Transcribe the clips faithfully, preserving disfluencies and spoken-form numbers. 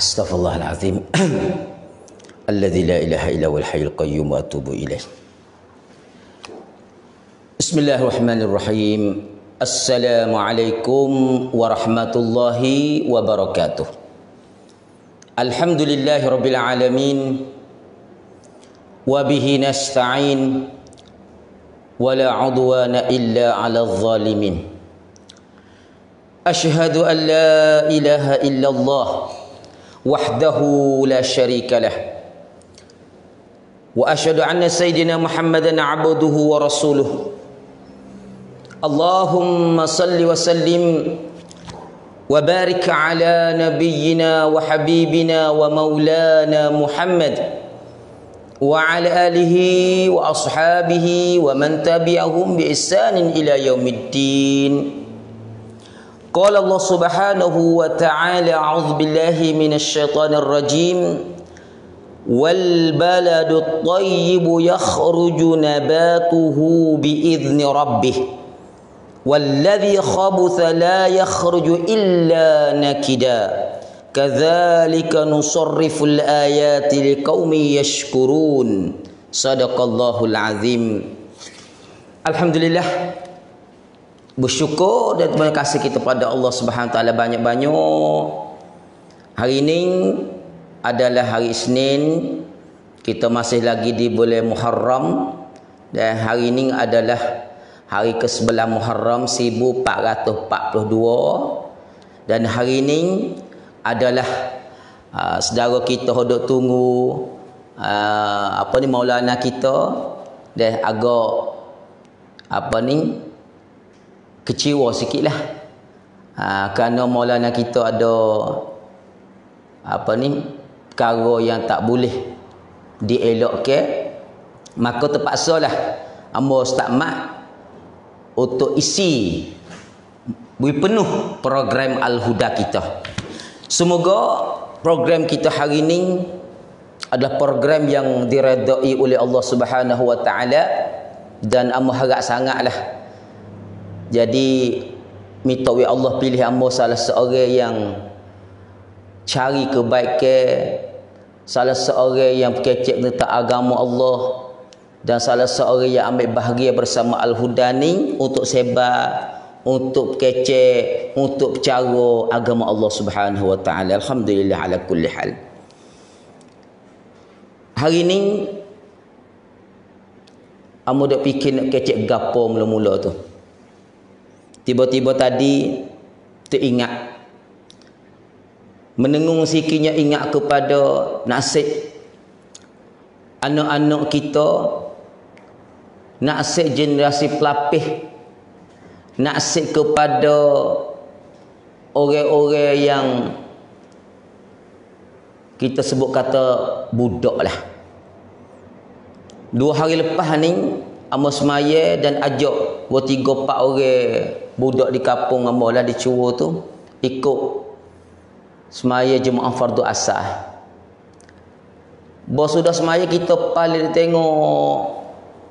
Astaghfirullahaladzim. Alladzi la ilaha illa huwal hayyul qayyum wa atubu ilaih. Bismillahirrahmanirrahim. Assalamualaikum warahmatullahi wabarakatuh. Alhamdulillahi rabbil alamin. Wa bihi nasta'in. Wa la 'udwana illa 'alal zalimin. Asyhadu an la ilaha illallah wahdahu la syarika lah. Wa asyhadu anna sayyidina Muhammadan 'abduhu wa rasuluh. Allahumma salli wa sallim wa barik ala nabiyyina wa habibina wa maulana Muhammad wa ala alihi wa ashabihi wa man tabi'ahum bi ihsanin ila yaumiddin. Qala Allah subhanahu wa ta'ala, a'udzu billahi minasy syaithanir rajim. Wal baladut thayyibu yakhruju nabatuhu bi idzni rabbih. Walladzi khabutha la yakhruju illa nakida. Kadzalika nusarriful ayati liqaumin yashkurun. Shadaqallahul azim. Alhamdulillah, bersyukur dan terima kasih kita pada Allah Subhanahu Wa Taala banyak-banyak. Hari ini adalah hari Isnin, kita masih lagi di bulan Muharram, dan hari ini adalah hari ke sebelas Muharram seribu empat ratus empat puluh dua, dan hari ini adalah uh, saudara kita hodok tunggu uh, apa ni Maulana kita, dan agak apa ni kecewa sikit lah, ha, kerana Maulana kita ada apa ni perkara yang tak boleh dielokkan, maka terpaksalah ambo Ustaz Mat untuk isi beri penuh program Al-Huda kita. Semoga program kita hari ini adalah program yang diredai oleh Allah Subhanahu Wa Taala, dan ambo harap sangatlah. Jadi minta wa Allah pilih hamba salah seorang yang cari kebaikan, salah seorang yang kecek tentang agama Allah, dan salah seorang yang ambil bahagia bersama Al-Huda ni untuk sebar, untuk kecek, untuk bercara agama Allah Subhanahu Wa Taala. Alhamdulillah ala kulli hal. Hari ni amo dak fikir nak kecek gapo mula-mula tu. Tiba-tiba tadi teringat, menengung sikinya ingat kepada nasib anak-anak kita, nasib generasi pelapis, nasib kepada orang-orang yang kita sebut kata budak lah. Dua hari lepas ni amo semaya dan ajak dua tiga empat orang budak di kampung amo lah di Curo tu ikut semaya jemaah fardu asar. Bos sudah semaya kita paling tengok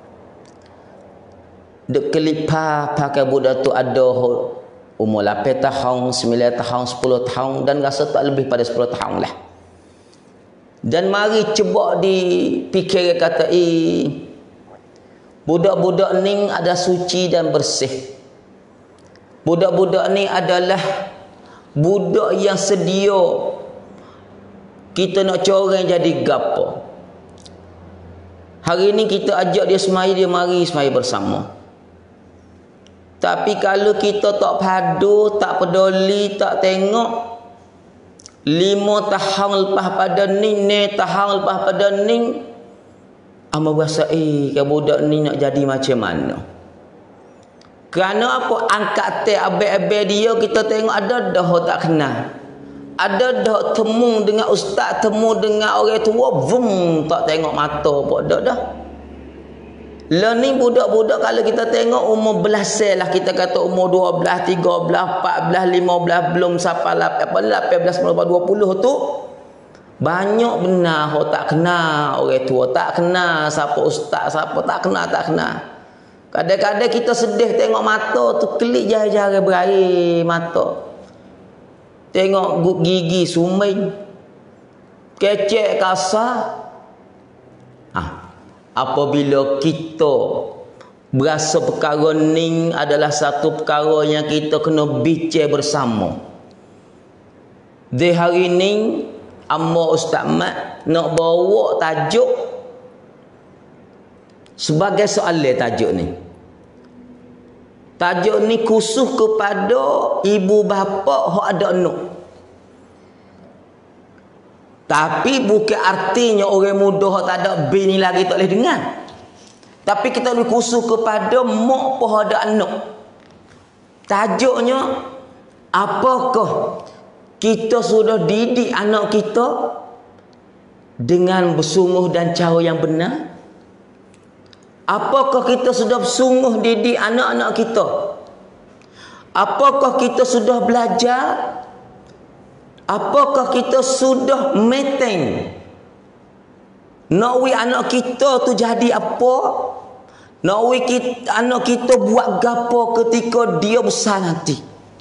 dek kelipah pakai budak tu ada umur lapan tahun, sembilan tahun, sepuluh tahun, dan rasa tak lebih pada sepuluh tahun lah. Dan mari cuba dipikir kata eh budak-budak ni ada suci dan bersih. Budak-budak ni adalah budak yang sedia kita nak coreng jadi gapo. Hari ni kita ajak dia semai, dia mari semai bersama. Tapi kalau kita tak padu, tak peduli, tak tengok, lima tahun lepas pada ni, ni tahun lepas pada ni, amba rasa eh ke budak ni nak jadi macam mana? Kerana apa? Angkat teh abe-abe dia kita tengok ada dah tak kenal. Ada dah temu dengan ustaz, temu dengan orang tua, vum tak tengok mata apa dah dah. Lah ni budak-budak kalau kita tengok umur belasan lah, kita kata umur dua belas, tiga belas, empat belas, lima belas, belum sampai lapan belas, sembilan belas, dua puluh tu banyak benar orang tak kenal, orang tua tak kenal, siapa ustaz, siapa tak kenal, tak kenal. Kadang-kadang kita sedih tengok mata tu kelip jari-jari berair mata. Tengok gigi sumai. kecek kasar. Ah, apabila kita berasa perkara ni adalah satu perkara yang kita kena bincang bersama. Di hari ni Amma Ustaz Mat nak bawa tajuk sebagai soalan tajuk ni. Tajuk ni khusus kepada ibu bapa hok ada anak. Tapi bukan artinya orang muda hok tak ada bini lagi tak boleh dengar. Tapi kita lebih khusus kepada mak hok ada anak. Tajuknya, apakah kita sudah didik anak kita dengan bersungguh dan cara yang benar? Apakah kita sudah bersungguh didik anak-anak kita? Apakah kita sudah belajar? Apakah kita sudah maintain? Nak we anak kita tu jadi apa? Nak we kita, anak kita buat gapo ketika dia besar nanti?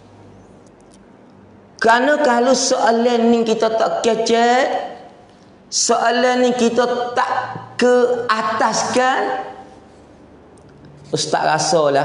Kerana kalau soalan ni kita tak kecek, soalan ni kita tak ke ataskan, Ustaz rasalah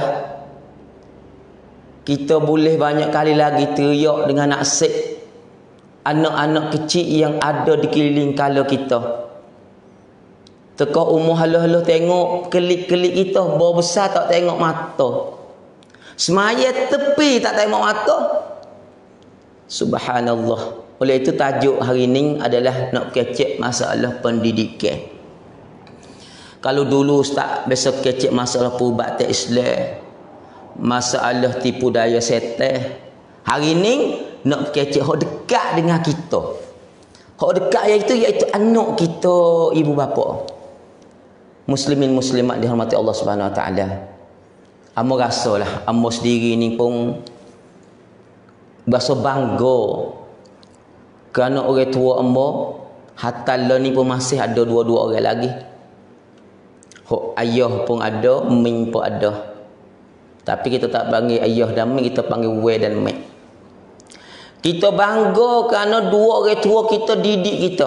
kita boleh banyak kali lagi teriak dengan nasib anak-anak kecil yang ada di keliling kala kita. Teka umur haluh-haluh tengok kelik-kelik kita, bawa besar tak tengok mata. Semaya tepi tak tengok mata. Subhanallah. Oleh itu tajuk hari ini adalah nak kecek masalah pendidikan. Kalau dulu Ustaz biasa kecek masalah perubatan Islam, masalah tipu daya setan. Hari ini nak kecek hak dekat dengan kita. Hak dekat iaitu iaitu anak kita, ibu bapa. Muslimin muslimat dihormati Allah Subhanahu Wa Taala. Amo rasalah, amo sendiri ni pun berasa bangga kerana orang tua amo hatta lah ni pun masih ada dua-dua orang lagi. Hok ayah pun ada, min pun ada. Tapi kita tak panggil ayah dan min, kita panggil we dan mek. Kita bangga kerana dua orang tua kita didik kita.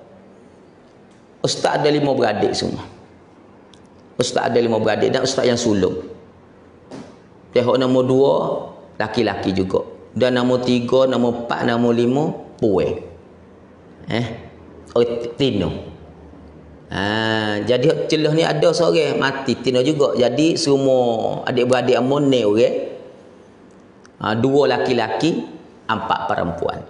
Ustaz ada lima beradik semua. Ustaz ada lima beradik dan ustaz yang sulung. Dia hok nombor dua laki-laki juga. Dan nombor tiga, nombor empat, nombor lima puan. Eh, oh tino. Ha, jadi celah ni ada seorang mati tino juga. Jadi semua adik-beradik amon ni orang. Ha, dua laki-laki, empat perempuan.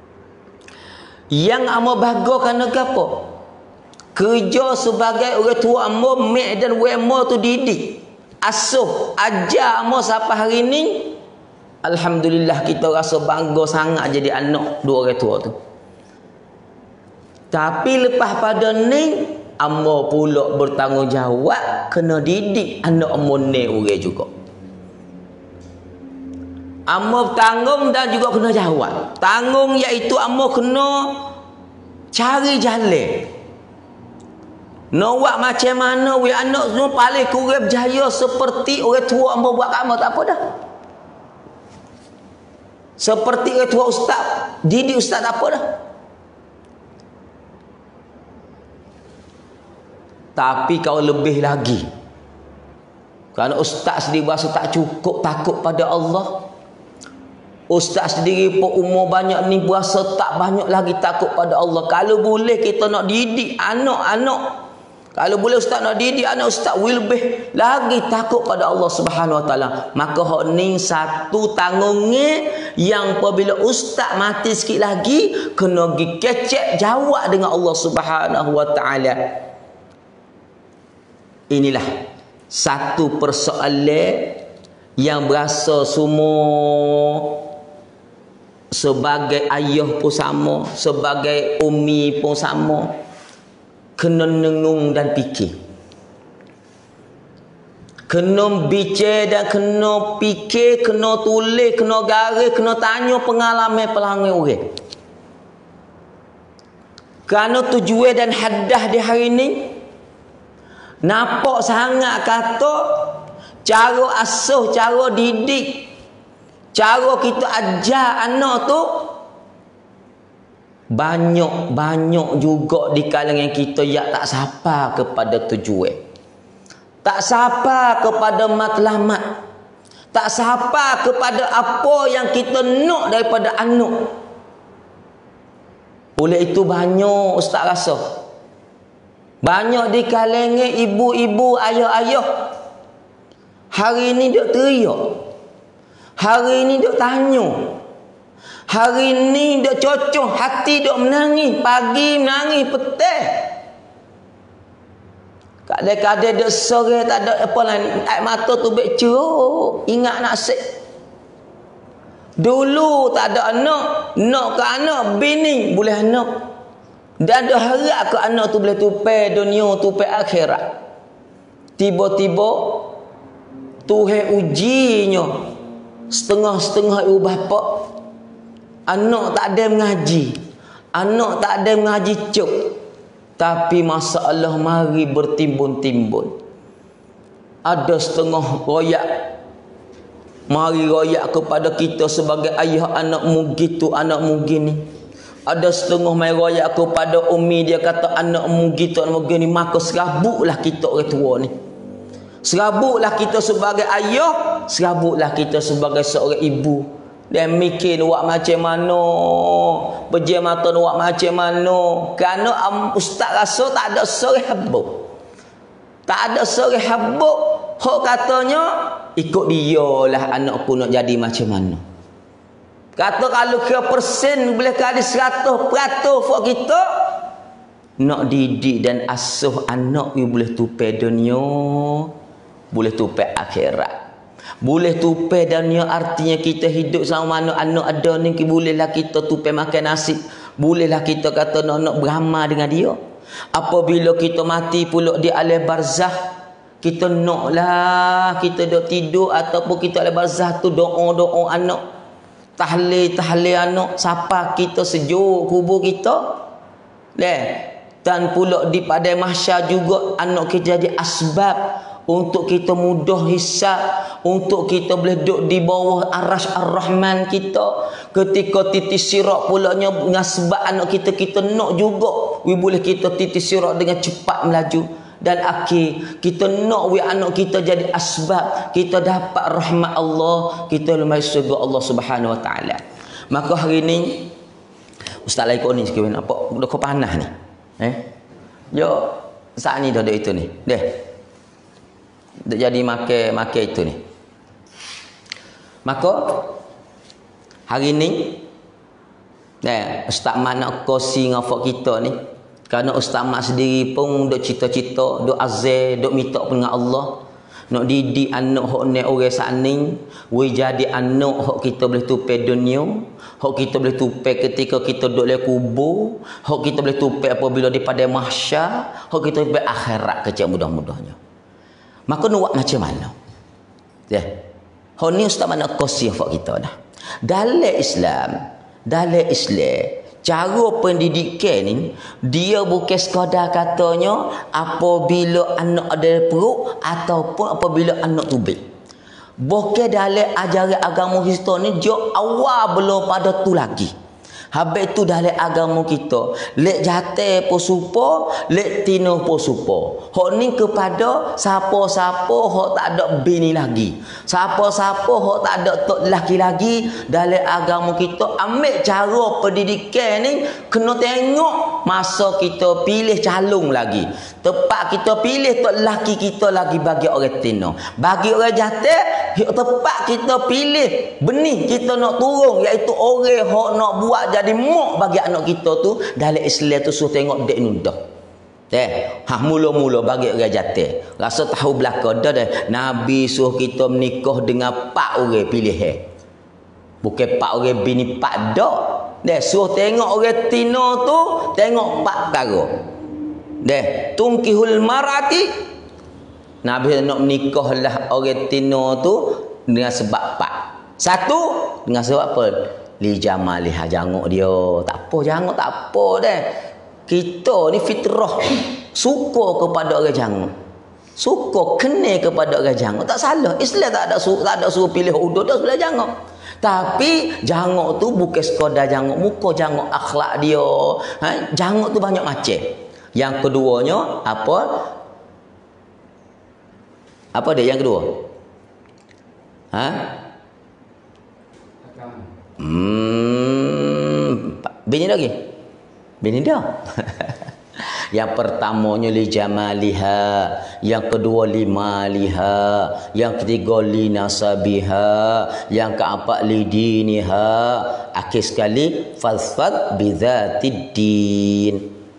Yang amo bangga kerana apa? Kerja sebagai orang tua amo, mek dan wemo tu didik. Asuh ajar amo sampai hari ni. Alhamdulillah kita rasa bangga sangat jadi anak dua orang tua tu. Tapi lepas pada ni amo pula bertanggungjawab kena didik anak amo ni orang juga. Amo tanggung dan juga kena jawab. Tanggung iaitu amo kena cari jalan. Nak buat macam mana we anak semua paling kurang berjaya seperti orang tua amo buat kat amo tak apa dah. Seperti orang tua ustaz, didik ustaz tak apa dah. Tapi kau lebih lagi. Kerana ustaz sendiri berasa tak cukup takut pada Allah. Ustaz sendiri pun umur banyak ni berasa tak banyak lagi takut pada Allah. Kalau boleh kita nak didik anak-anak, kalau boleh ustaz nak didik anak ustaz, will lebih lagi takut pada Allah Subhanahu Wa Taala. Maka hak ni satu tanggungnya yang apabila ustaz mati sikit lagi kena pergi kecek jawab dengan Allah Subhanahu Wa Taala. Inilah satu persoalan yang berasa semua sebagai ayah pun sama, sebagai umi pun sama, kena nengung dan fikir. Kena bicara dan kena fikir, kena tulis, kena garis, kena tanya pengalaman pelanggan orang. Kerana tujuan dan haddah di hari ini nampak sangat kata cara asuh, cara didik, cara kita ajar anak tu banyak-banyak juga di kalangan kita yang tak sapa kepada tujuan. Tak sapa kepada matlamat. Tak sapa kepada apa yang kita nak daripada anak. Oleh itu banyak ustaz rasa. Banyak di kalangan ibu-ibu, ayah-ayah. Hari ini duk teriak. Hari ini duk tanya. Hari ni duk cocok, hati duk menangis, pagi menangis, petang. Kadang-kadang duk sore tak ada apa lain, air mata tu baik ceruk, ingat nasib. Dulu tak ada anak, nak ke anak, bini boleh anak. Dan dah harap ke anak tu boleh tupai dunia, tupai akhirat. Tiba-tiba Tuhan ujinya setengah-setengah ibu bapa. Anak tak ada mengaji. Anak tak ada mengaji cuk. Tapi masalah mari bertimbun-timbun. Ada setengah royak. Mari royak kepada kita sebagai ayah, anakmu gitu, anakmu gini. Ada setengah mari royak kepada umi, dia kata anakmu gitu, anakmu gini. Maka serabuklah kita orang tua ni. Serabuklah kita sebagai ayah. Serabuklah kita sebagai seorang ibu. Dan mikir buat macam mana, pergi mata buat macam mana. Kerana um, ustaz rasa tak ada seorang habuk. Tak ada seorang habuk. Hak katanya ikut dia lah anakku nak jadi macam mana. Kata kalau kira persen boleh kali seratus peratus for kita nak didik dan asuh anak you boleh tupai dunia, boleh tupai akhirat. Boleh tupai dunia artinya kita hidup sama mana anak ada ni, bolehlah kita tupai makan nasi. Bolehlah kita kata nak-nak beramal dengan dia. Apabila kita mati pula di alam barzah, kita naklah kita duk tidur ataupun kita alam barzah tu doa-doa anak. Tahlil-tahlil anak, siapa kita sejuk kubur kita. Leh. Dan pula di pada mahsyar juga anak kita jadi asbab untuk kita mudah hisab, untuk kita boleh duduk di bawah arasy ar-Rahman kita. Ketika titis sirat pulanya dengan sebab anak kita, kita nak juga we boleh kita titis sirat dengan cepat melaju. Dan akhir kita nak we anak kita jadi asbab kita dapat rahmat Allah, kita lemai syurga Allah Subhanahu Wa Taala. Maka hari ni ustaz lai kau ni sekali apa dah kau panas ni. Eh? Yo saat ni dah ada itu ni. Deh. Dah jadi makan makan itu ni. Maka hari ni nah ustaz mak nak kosi dengan fak kita ni. Kerana ustaz mak sendiri pun duk cita-cita, duk azal, duk minta dengan Allah. Nak didik anak hok ni orang saning, we jadi anak hok kita boleh tupai dunia, hok kita boleh tupai ketika kita duduk dalam kubur, hok kita boleh tupai apabila di pada mahsyar, hok kita tupai akhirat kecil mudah-mudahnya. Maka nak buat macam mana? Ya. Hok ni ustaz mak nak kongsi hok kita dah. Dalam Islam, dalam Islam cara pendidikan ni dia bukan sekadar katanya apabila anak ada perut ataupun apabila anak tubik. Bukan dalam ajaran agama kita ni dia awal belum pada tu lagi. Habis tu dalam agama kita lek jate po supo, lek tino po supo. Hok ni kepada siapa-siapa hok tak ada bini lagi. Siapa-siapa hok tak ada tok lelaki lagi dalam agama kita ambil cara pendidikan ni kena tengok masa kita pilih calon lagi. Tepat kita pilih tok lelaki kita lagi bagi orang tino. Bagi orang jate tepat kita pilih benih kita nak turun iaitu orang hok nak buat jadi mak bagi anak kita tu dalam Islam tu suruh tengok dek nudah. Eh, ha mula-mula bagi orang jatuh. Rasa tahu belaka dah dah. Nabi suruh kita menikah dengan empat orang pilihan. Bukan empat orang bini empat dak. Dah suruh tengok orang tino tu tengok empat perkara. Dah tungkihul marati. Nabi nak menikahlah orang tino tu dengan sebab empat. Satu dengan sebab apa? Li jamaliha janguk dia. Tak apa janguk tak apa dah. Kita ni fitrah suka kepada orang janguk. Suka kena kepada orang janguk. Tak salah. Islam tak ada suruh tak ada suruh pilih udut dah sebelah janguk. Tapi jangok tu bukan sekadar jangok muka, jangok akhlak dia. Ha? Jangok tu banyak macam. Yang keduanya apa? Apa dia yang kedua? Ha? Hmm, bini lagi. Bini dia. Yang pertamanya li jamaliha, yang kedua li maliha, yang ketiga li nasabiha, yang keempat li diniha, akhir sekali falsafat bidzatid din.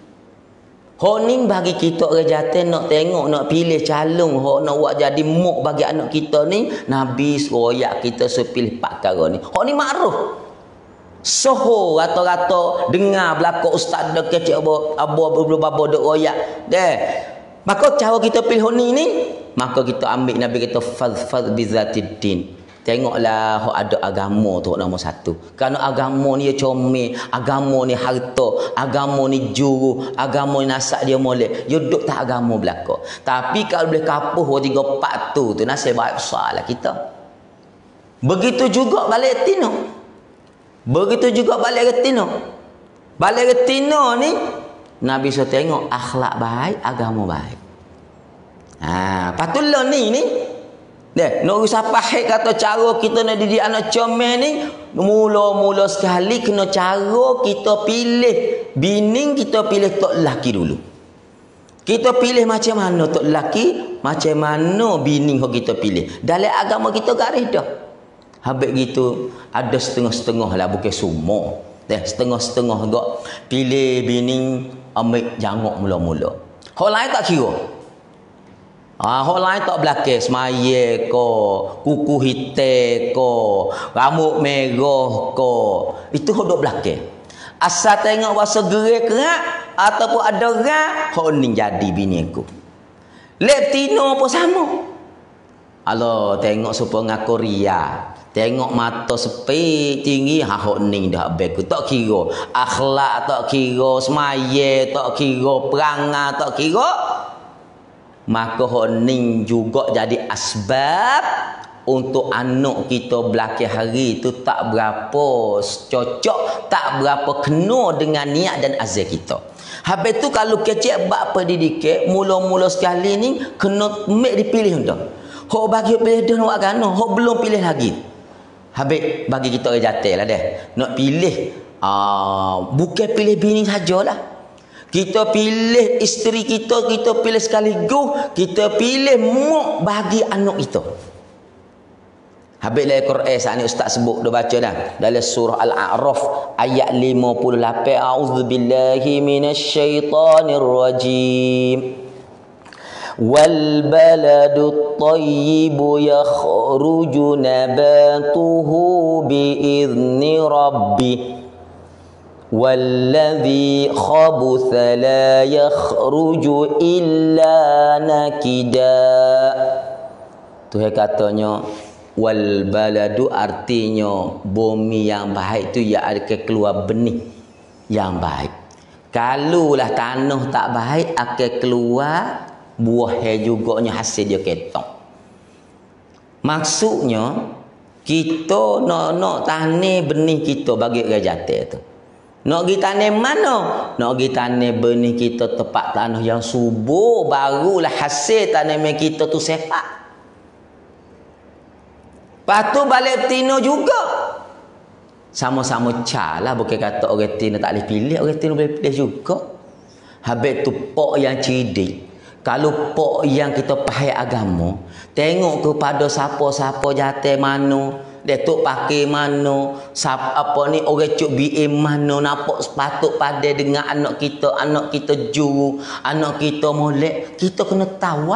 Honing bagi kita orang jantan nak tengok, nak pilih calon hok nak buat jadi muk bagi anak kita ni, Nabi royak kita sepilih empat perkara ni. Hok ni makruf. Soho rata-rata dengar belakang ustaz dak kecik abo abo babo dak royak. Deh. Maka cara kita pilih ni ni, maka kita ambil Nabi kata fadfad bizatid din. Tengoklah hok ada agama tu nombor satu. Kerana agama ni comel, agama ni harta, agama ni juru, agama ni nasab dia molek. Yo duk tak agama belaka. Tapi kalau boleh kapuh tiga empat tu tu nasib baik besarlah kita. Begitu juga balik tino. Begitu juga balik retina. Balik retina ni Nabi so tengok akhlak baik, agama baik. Ha, patutlah ni ni. Deh, nak usah pahit kata cara kita nak didik anak comel ni, mula-mula sekali kena cara kita pilih bini, kita pilih tok lelaki dulu. Kita pilih macam mana tok lelaki, macam mana bini yang kita pilih. Dalam agama kita garis dah. Habis gitu ada setengah-setengah lah, bukan semua. Deh, setengah-setengah gak pilih bini ambil jangok mula-mula. Hak lain tak kira. Ah, hak lain tak belakang semaya ko, kuku hitam ko, rambut merah ko. Itu hak dok belakang. Asal tengok bahasa gerak kerak ataupun ada orang, hak ni jadi bini aku. Leptino pun sama. Allah tengok supaya ngaku ria. Tengok mata sepi tinggi, ha hok ni dah beku. Tak kira akhlak, tak kira semaya, tak kira perangai, tak kira. Maka hok ni juga jadi asbab untuk anak kita belakang hari tu tak berapa cocok, tak berapa kena dengan niat dan azam kita. Habis tu kalau kecik bab pendidikan, mula-mula sekali ni kena mek dipilih dah. Hok bagi pilih dah nak gano, hok belum pilih lagi. Habis bagi kita orang jantan lah dah. Nak pilih uh, bukan pilih bini sajalah. Kita pilih isteri kita, kita pilih sekaligus, kita pilih muk bagi anak kita. Habis dalam Quran saat ni ustaz sebut dah baca dah dalam surah Al-A'raf ayat lima puluh lapan. A'udzubillahi minasyaitonir rajim. Wal baladut thayyibu yakhruju nabatuhu biizni rabbih walladhi khabutha la yakhruju illa nakida. Tuhan katanya wal baladu artinya bumi yang baik tu ya ada keluar benih yang baik. Kalulah tanah tak baik akan keluar buah juga nya hasil dia ketong. Maksudnya kita nak nak tanam benih kita bagi orang jantan tu. Nak pergi tanam mana? Nak pergi tanam benih kita tempat tanah yang subur, barulah hasil tanaman kita tu sepak. Lepas tu balik betina juga. Sama-sama calah, bukan kata orang betina tak boleh pilih, orang betina boleh pilih juga. Habis tu pok yang cerdik. Kalau pok yang kita pahai agama, tengok kepada siapa-siapa jantan mana, Datuk pakai mana, sap, apa ni orang cuk B M mana, nampak sepatut pada dengan anak kita, anak kita juru, anak kita molek, kita kena tahu.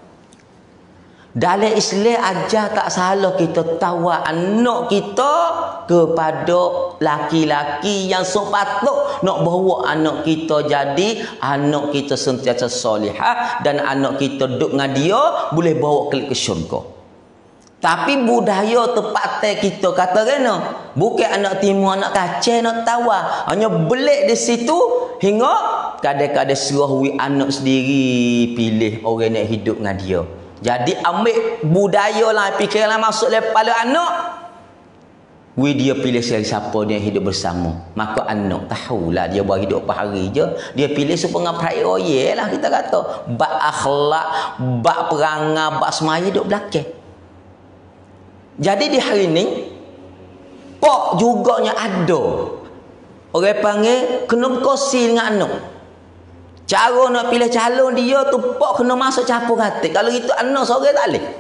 Dalam Islam ajar tak salah kita tahu anak kita kepada laki-laki yang sepatut nak bawa anak kita jadi anak kita sentiasa solihah dan anak kita duduk dengan dia boleh bawa ke syurga. Tapi budaya tempat kita kata kena bukan anak timur anak kacau nak tahu hanya belik di situ hingga kadang-kadang suruh wi anak sendiri pilih orang nak hidup dengan dia. Jadi ambil budaya lah, fikiran masuk dalam kepala anak. wi dia pilih siapa dia hidup bersama. Maka anak tahulah dia buat hidup apa hari je, dia pilih supaya ngapai roye lah kita kata. Bak akhlak, bak perangai, bak semaya hidup belakang. Jadi di hari ni pok juganya ada. Orang panggil kena berkongsi dengan anak. Cara nak pilih calon dia tu pok kena masuk campur hati. Kalau itu anak seorang tak boleh.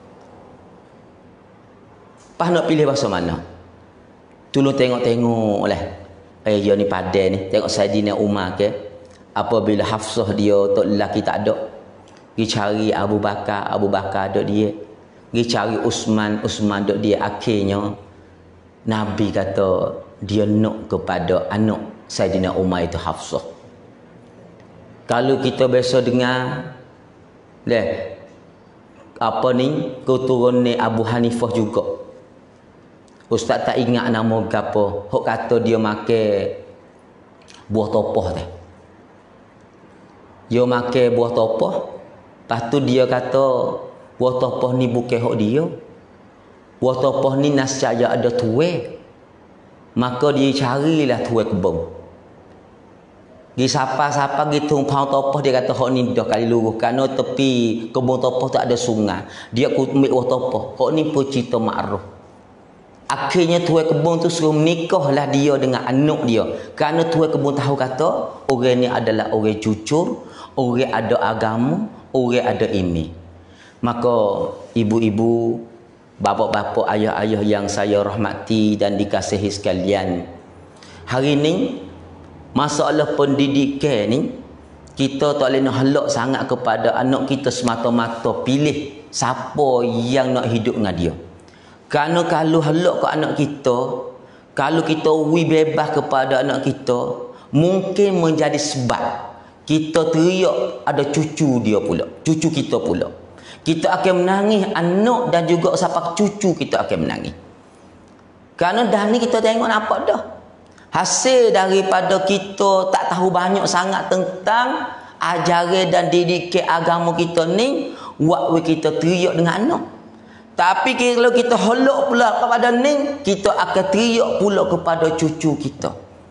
Pas nak pilih bahasa mana? Tolong tengok-tengok lah. Eh, dia ni padan ni. Tengok Saidina Umar ke. Apabila Hafsah dia tok lelaki tak ada. Pergi cari Abu Bakar, Abu Bakar ada dia. Pergi cari Usman, Usman ada dia. Akhirnya Nabi kata dia nak kepada anak Saidina Umar itu Hafsah. Kalau kita biasa dengar leh apa ni keturunan ni Abu Hanifah juga. Ustaz tak ingat nama gapo. Hok kata dia makan buah topoh teh. Dia makan buah topoh. Lepas tu dia kata buah topoh ni bukan hok dia. Buah topoh ni nascaya ada tuai. Maka dia carilah tuai kebun. Di sapa-sapa gitu pau topoh dia kata hok ni dah kali luruh kerana tepi kebun topoh tak ada sungai. Dia ambil buah topoh. Hok ni pun cerita makruf. Akhirnya tuai kebun tu suruh menikahlah dia dengan anak dia. Kerana tuai kebun tahu kata orang ni adalah orang jujur, orang ada agama, orang ada iman. Maka ibu-ibu, bapa-bapa, ayah-ayah yang saya rahmati dan dikasihi sekalian, hari ni masalah pendidikan ni kita tak boleh nak halak sangat kepada anak kita semata-mata pilih siapa yang nak hidup dengan dia. Kerana kalau halak ke anak kita, kalau kita wi bebas kepada anak kita, mungkin menjadi sebab kita teriak ada cucu dia pula, cucu kita pula. Kita akan menangis anak dan juga siapa cucu kita akan menangis. Kerana dah ni kita tengok nampak dah. Hasil daripada kita tak tahu banyak sangat tentang ajaran dan didikan agama kita ni, waktu kita teriak dengan anak. Tapi kalau kita holok pula kepada ni, kita akan teriak pula kepada cucu kita.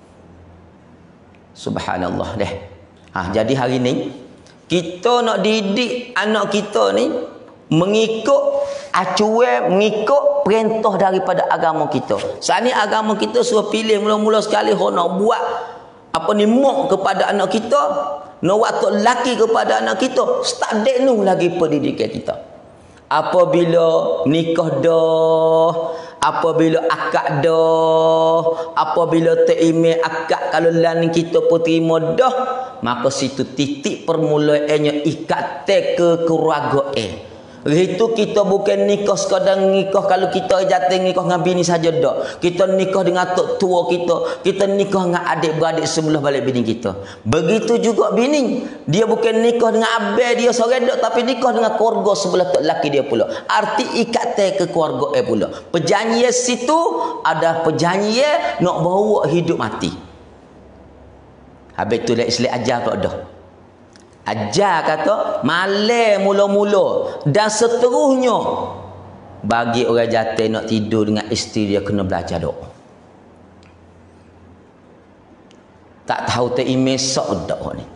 Subhanallah deh. Ha, jadi hari ni kita nak didik anak kita ni mengikut acuan, mengikut perintah daripada agama kita. Saat ni agama kita suruh pilih mula-mula sekali hok nak buat apa ni mak kepada anak kita, nak waktu lelaki kepada anak kita, start denu lagi pendidikan kita. Apabila nikah dah, apabila akad dah, apabila terima akad kalau lan kita pun terima dah, maka situ titik permulaannya ikat ke keluarga eh. Itu kita bukan nikah sekadar nikah kalau kita jatuh nikah dengan bini saja dah. Kita nikah dengan tok tua kita, kita nikah dengan adik-beradik sebelah balik bini kita. Begitu juga bini, dia bukan nikah dengan abang dia seorang dak, tapi nikah dengan keluarga sebelah tok laki dia pula. Arti ikat ke keluarga eh pula. Perjanjian situ ada perjanjian nak bawa hidup mati. Habis tu lah Islam ajar tak dah. Ajar kata malam mula-mula dan seterusnya bagi orang jatuh nak tidur dengan isteri dia kena belajar doa. Tak tahu tak email sok doa ni.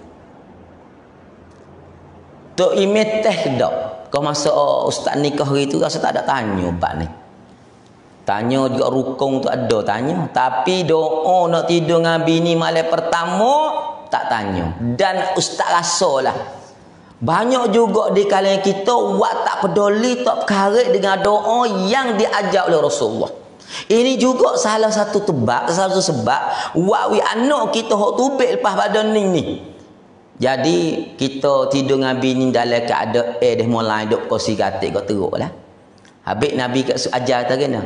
Tok email teh dak. Kau masa oh, ustaz nikah hari tu rasa tak ada tanya bab ni. Tanya juga rukun tu ada tanya, tapi doa nak tidur dengan bini malam pertama tak tanya. Dan ustaz rasalah banyak juga di kalangan kita wak tak peduli, tak karet dengan doa yang diajar oleh Rasulullah. Ini juga salah satu tebak, salah satu sebab wak wi anak kita hok tubik lepas badan ni ni. Jadi kita tidur dengan bini dalam keadaan eh dah mulai duk kursi gatik kau teruklah. Habis Nabi kat ajar tak kena.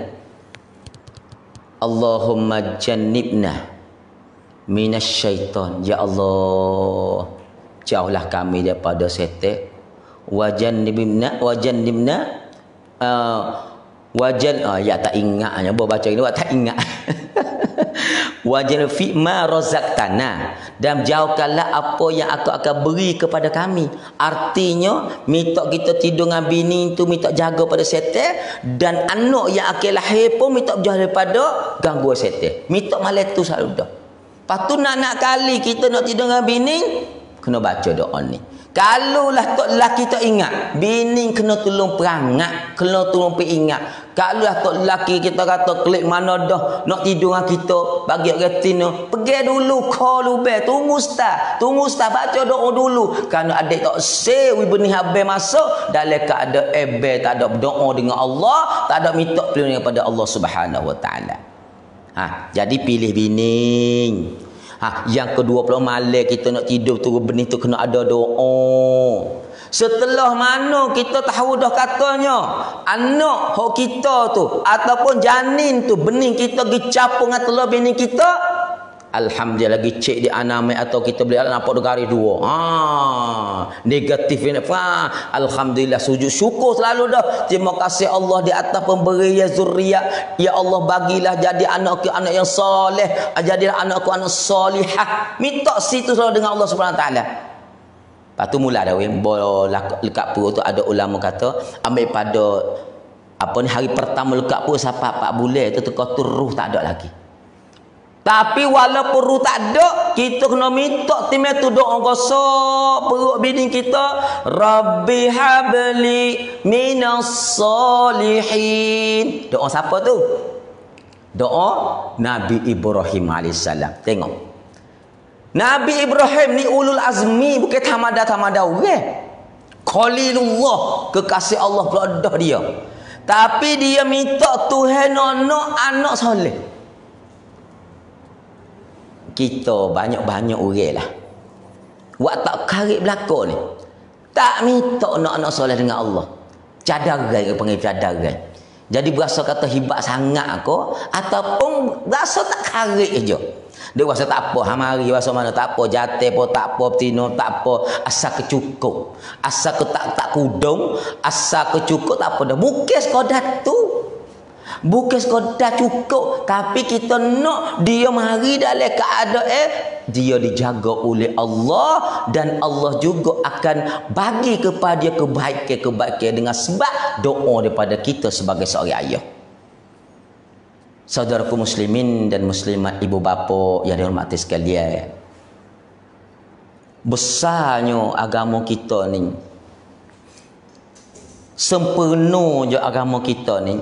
Allahumma jannibna minasyaitan, ya Allah jauhlah kami daripada setan. Wajannibna wajannibna uh, wajan uh, ya tak ingat hanya baca ini tak ingat. waj'al fi ma razaqtana, dan jauhkanlah apa yang aku akan beri kepada kami. Artinya minta kita tidur dengan bini tu, minta jaga pada setan, dan anak yang akan lahir pun minta jauh daripada gangguan setan. Minta malam tu selalu dah. Lepas tu nak-nak kali kita nak tidur dengan bini, kena baca doa ni. Kalau lah tok lelaki tak ingat, bini kena tolong perangat, kena tolong ingat. Kalau lah tok lelaki kita kata klik mana dah nak tidur dengan kita, bagi retina, pergi dulu call ube, tunggu ustaz, tunggu ustaz baca doa dulu. Kerana adik tak sewi benih habis masuk dalam keadaan ebe, tak ada berdoa dengan Allah, tak ada minta perlindungan kepada Allah Subhanahu Wa Taala. Ha, jadi pilih bini. Ha, yang kedua pula malam kita nak tidur tu benih tu kena ada doa. Setelah mana kita tahu dah katanya anak hok kita tu ataupun janin tu benih kita pergi capung dengan telur bini kita, alhamdulillah lagi cek di anamai atau kita boleh nampak dua garis dua. Ha, negatif ni. Ha, alhamdulillah sujud syukur selalu dah. Terima kasih Allah di atas pemberian zuriat. Ya Allah bagilah jadi anakku anak yang soleh, jadilah anakku anak solihah. Minta situ selalu dengan Allah Subhanahu Wa Taala. Lepas tu mula dah weh lekat perut tu ada ulama kata ambil pada apa ni hari pertama lekat perut sampai empat bulan tu teka tu ruh tak ada lagi. Tapi walaupun ruh tak ada, kita kena minta timai tu doa gosok perut bini kita. Rabbi habli minas solihin. Doa siapa tu? Doa Nabi Ibrahim alaihissalam. Tengok. Nabi Ibrahim ni ulul azmi, bukan tamada-tamada orang. Khalilullah, kekasih Allah pula dah dia. Tapi dia minta Tuhan nak anak soleh. Kita banyak-banyak orang lah. Wak tak karib belakang ni. Tak minta nak anak soleh dengan Allah. Cadaran ke panggil cadaran. Jadi berasa kata hebat sangat aku ataupun berasa tak karib je. Dia rasa tak apa, hamari rasa mana tak apa, jatuh pun tak apa, betina tak apa, asal kecukup. Asal ke tak tak kudung, asal kecukup tak apa dah. Bukan sekadar tu. Bukan sekadar cukup, tapi kita nak dia mari dalam keadaan eh dia dijaga oleh Allah, dan Allah juga akan bagi kepada dia kebaikan-kebaikan dengan sebab doa daripada kita sebagai seorang ayah. Saudaraku muslimin dan muslimat, ibu bapa yang dihormati sekalian, besarnya agama kita ni, sempurna je agama kita ni,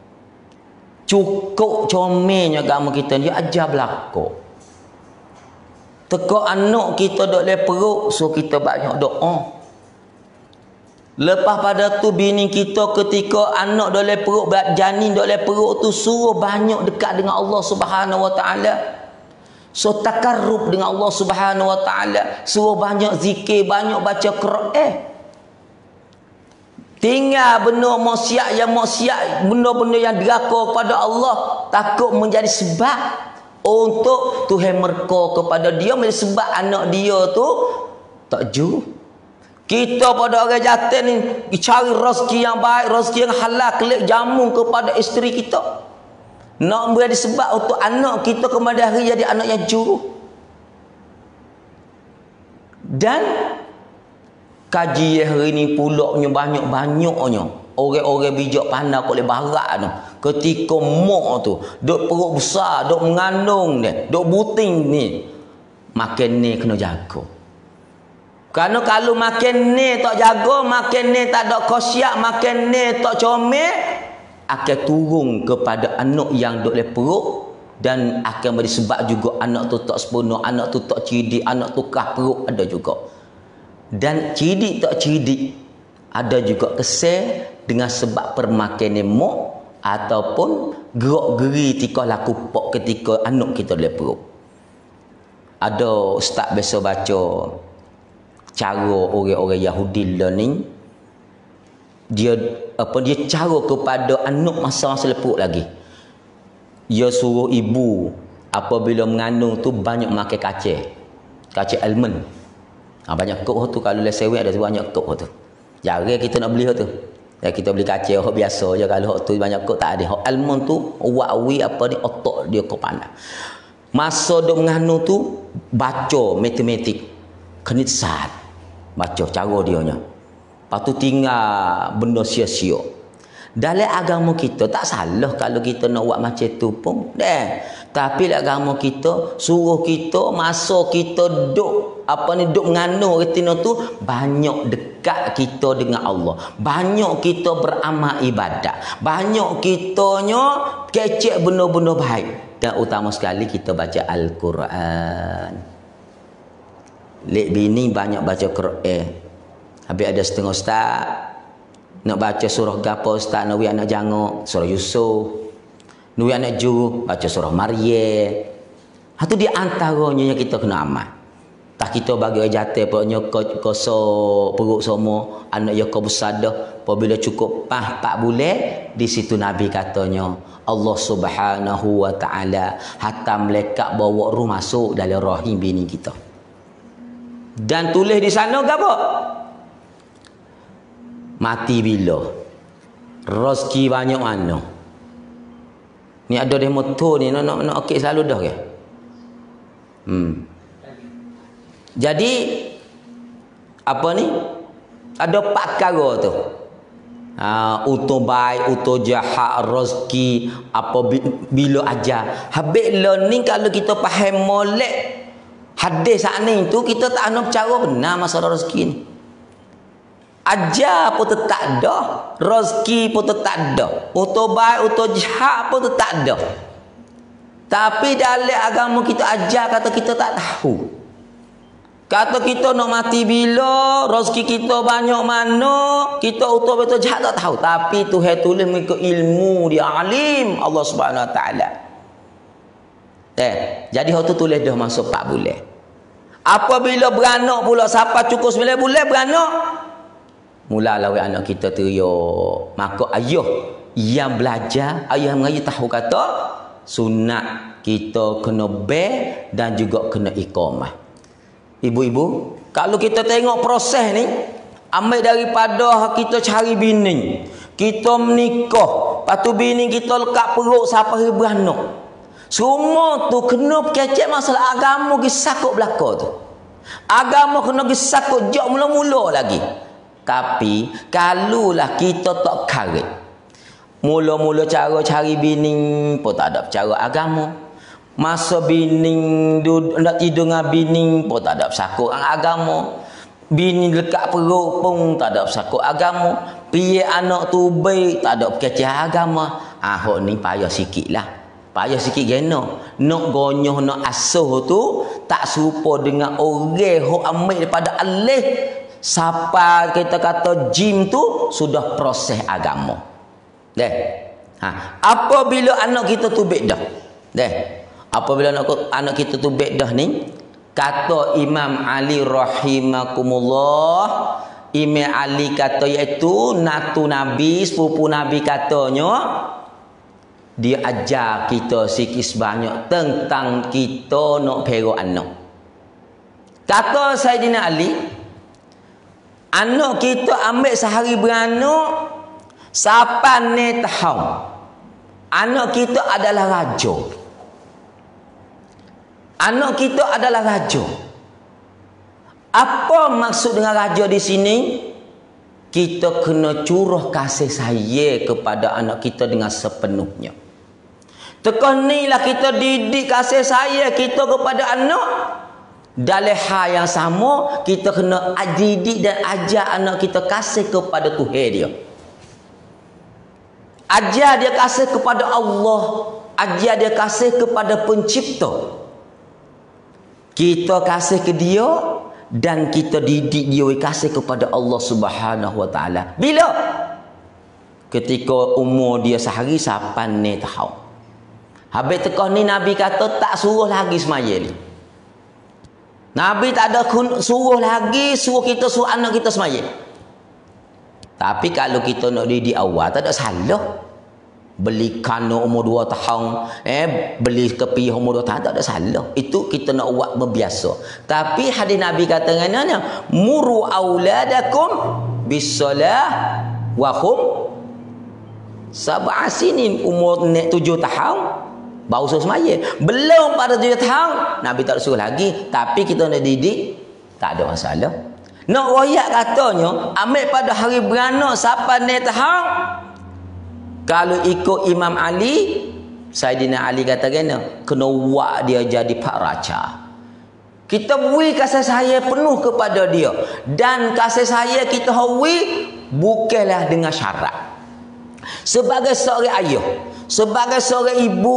cukup comelnya agama kita ni, ajar belakang. Teka anak kita dok le perut, so kita banyak doa. Lepas pada tu bini kita ketika anak dole perut, janin dole perut tu suruh banyak dekat dengan Allah Subhanahu Wa Taala. So takarrub dengan Allah Subhanahu Wa Taala, suruh banyak zikir, banyak baca Quran. Tinggal benda maksiat yang maksiat, benda-benda yang diraka kepada Allah, takut menjadi sebab untuk Tuhan murka kepada dia, menjadi sebab anak dia tu tak jujur. Kita pada orang jatuh ni cari rezeki yang baik, rezeki yang halal, kelik jamu kepada isteri kita. Nak beri sebab untuk anak kita kemudian hari jadi anak yang jujur. Dan kaji hari ni pulaknya banyak-banyaknya orang-orang bijak pandai oleh barat tu. Ketika mak tu duk perut besar, duk mengandung ni, duk buting ni, makin ni kena jaga. Kerana kalau makin ni tak jaga, makin ni tak ada khosiat, makin ni tak comel, akan turun kepada anak yang duk le perut, dan akan beri sebab juga anak tu tak sempurna, anak tu tak cerdik, anak tu kah perut ada juga. Dan cerdik tak cerdik ada juga kesal dengan sebab permakan mak ataupun gerak-geri tika laku pok ketika anak kita le perut. Ada ustaz biasa baca cara orang-orang Yahudi learning, dia apa dia cara kepada anak masa-masa lepuk lagi. Dia suruh ibu apabila mengandung tu banyak makan kacang, kacang almond. Ha, banyak kok tu kalau le sewek ada banyak kok tu. Jarang kita nak beli tu. Ya, kita beli kacang hok biasa je, kalau hok tu banyak kok tak ada. Hok almond tu wawi apa ni otak dia kok panas. Masa duk menganu tu baca matematik, kenit sat. Baca cara dia nya. Lepas tu tinggal benda sia-sia. Dalam agama kita tak salah kalau kita nak buat macam tu pun. Dah. Tapi dalam agama kita suruh kita masa kita duk apa ni duk menganu retina tu banyak dekat kita dengan Allah. Banyak kita beramal ibadat. Banyak kitanya kecek benda-benda baik. Dan utama sekali kita baca Al-Quran. Lek bini banyak baca Quran. Habis ada setengah ustaz nak baca surah gapo ustaz nak anak jangok surah Yusuf. Nak anak ju baca surah Maryam. Ha tu di antaranya yang kita kena amal. Tak kita bagi jatuh pokoknya koso perut semua anak ya kau besar dah apabila cukup pah empat bulan di situ Nabi katanya Allah Subhanahu wa taala hatta malaikat bawa ruh masuk dalam rahim bini kita. Dan tulis di sana gapo? Mati bila? Rezeki banyak mana? Ni ada deh motor ni nak nak nak okey selalu dah ke? Hmm. Jadi apa ni? Ada empat perkara tu. Ha, utuh baik, utuh jahat, rezeki, apa bila ajar. Habis learning kalau kita faham molek hadis saat ni tu kita tak nak cara benar masalah rezeki ni. Ajar pun tetap ada, rezeki pun tetap ada, utuh baik, utuh jahat pun tetap ada. Tapi dalam agama kita ajar kata kita tak tahu. Kata kita nak mati bila, rezeki kita banyak mana, kita utuh betul jahat tak tahu. Tapi Tuhan tulis mengikut ilmu dia alim Allah Subhanahu Wa Taala. Eh, jadi hak tu tulis dah masuk empat bulan. Apabila beranak pula siapa cukup sembilan bulan beranak, mulalah anak kita teriak. Maka ayah yang belajar, ayah mengaji tahu kata sunat kita kena ber dan juga kena iqamah. Ibu-ibu, kalau kita tengok proses ni, ambil daripada kita cari bini, kita menikah, lepas tu bini kita lekat perut sampai beranak. Semua tu kena kecek masalah agama kisakut belakang tu. Agama kena kisakut jauh mula-mula lagi. Tapi kalaulah kita tak karet, mula-mula cara cari bini pun tak ada cara agama. Masa bini nak tidur dengan bini pun tak ada sakut agama. Bini lekat perut pun tak ada sakut agama. Piye anak tu baik tak ada kecek agama. Ah hok ni payah sikitlah. Payah sikit geno. Nak gonyoh nak asuh tu tak serupa dengan orang hok ambil daripada alih. Siapa kita kata jim tu sudah proses agama. Deh. Ha, apabila anak kita tu baik dah. Deh. Apabila anak, anak kita tu baik dah ni, kata Imam Ali rahimakumullah, Imam Ali kata iaitu natu Nabi, sepupu Nabi katanya, dia ajar kita sikit sebanyak tentang kita nak perak anak. Kata Saidina Ali, anak kita ambil sehari beranak, siapa ni tahu anak kita adalah raja. Anak kita adalah raja. Apa maksud dengan raja di sini? Kita kena curah kasih sayang kepada anak kita dengan sepenuhnya. Tekan ni lah kita didik kasih sayang kita kepada anak. Dalam hal yang sama, kita kena didik dan ajar anak kita kasih kepada Tuhan dia. Ajar dia kasih kepada Allah. Ajar dia kasih kepada pencipta. Kita kasih ke dia dan kita didik dia kasih kepada Allah Subhanahu Wa Taala. Bila? Ketika umur dia sehari sapan ni tahu. Habis tekah ni Nabi kata tak suruh lagi semaya ni. Nabi tak ada suruh lagi, suruh kita suruh anak kita semaya. Tapi kalau kita nak didik awal tak ada salah. Beli kano umur dua tahun, eh beli kepi umur dua tahun tak ada salah. Itu kita nak buat berbiasa. Tapi hadis Nabi kata ngana, muru auladakum bisalah wa hum sab'a sinin, umur nek tujuh tahun baru suruh semaya. Belum pada tujuh tahun, Nabi tak suruh lagi. Tapi kita nak didik, tak ada masalah. Nak royak katanya, ambil pada hari beranak sampai enam tahun. Kalau ikut Imam Ali, Saidina Ali kata kena, kena buat dia jadi pak raja. Kita beri kasih sayang penuh kepada dia. Dan kasih sayang kita beri bukanlah dengan syarat. Sebagai seorang ayah, sebagai seorang ibu,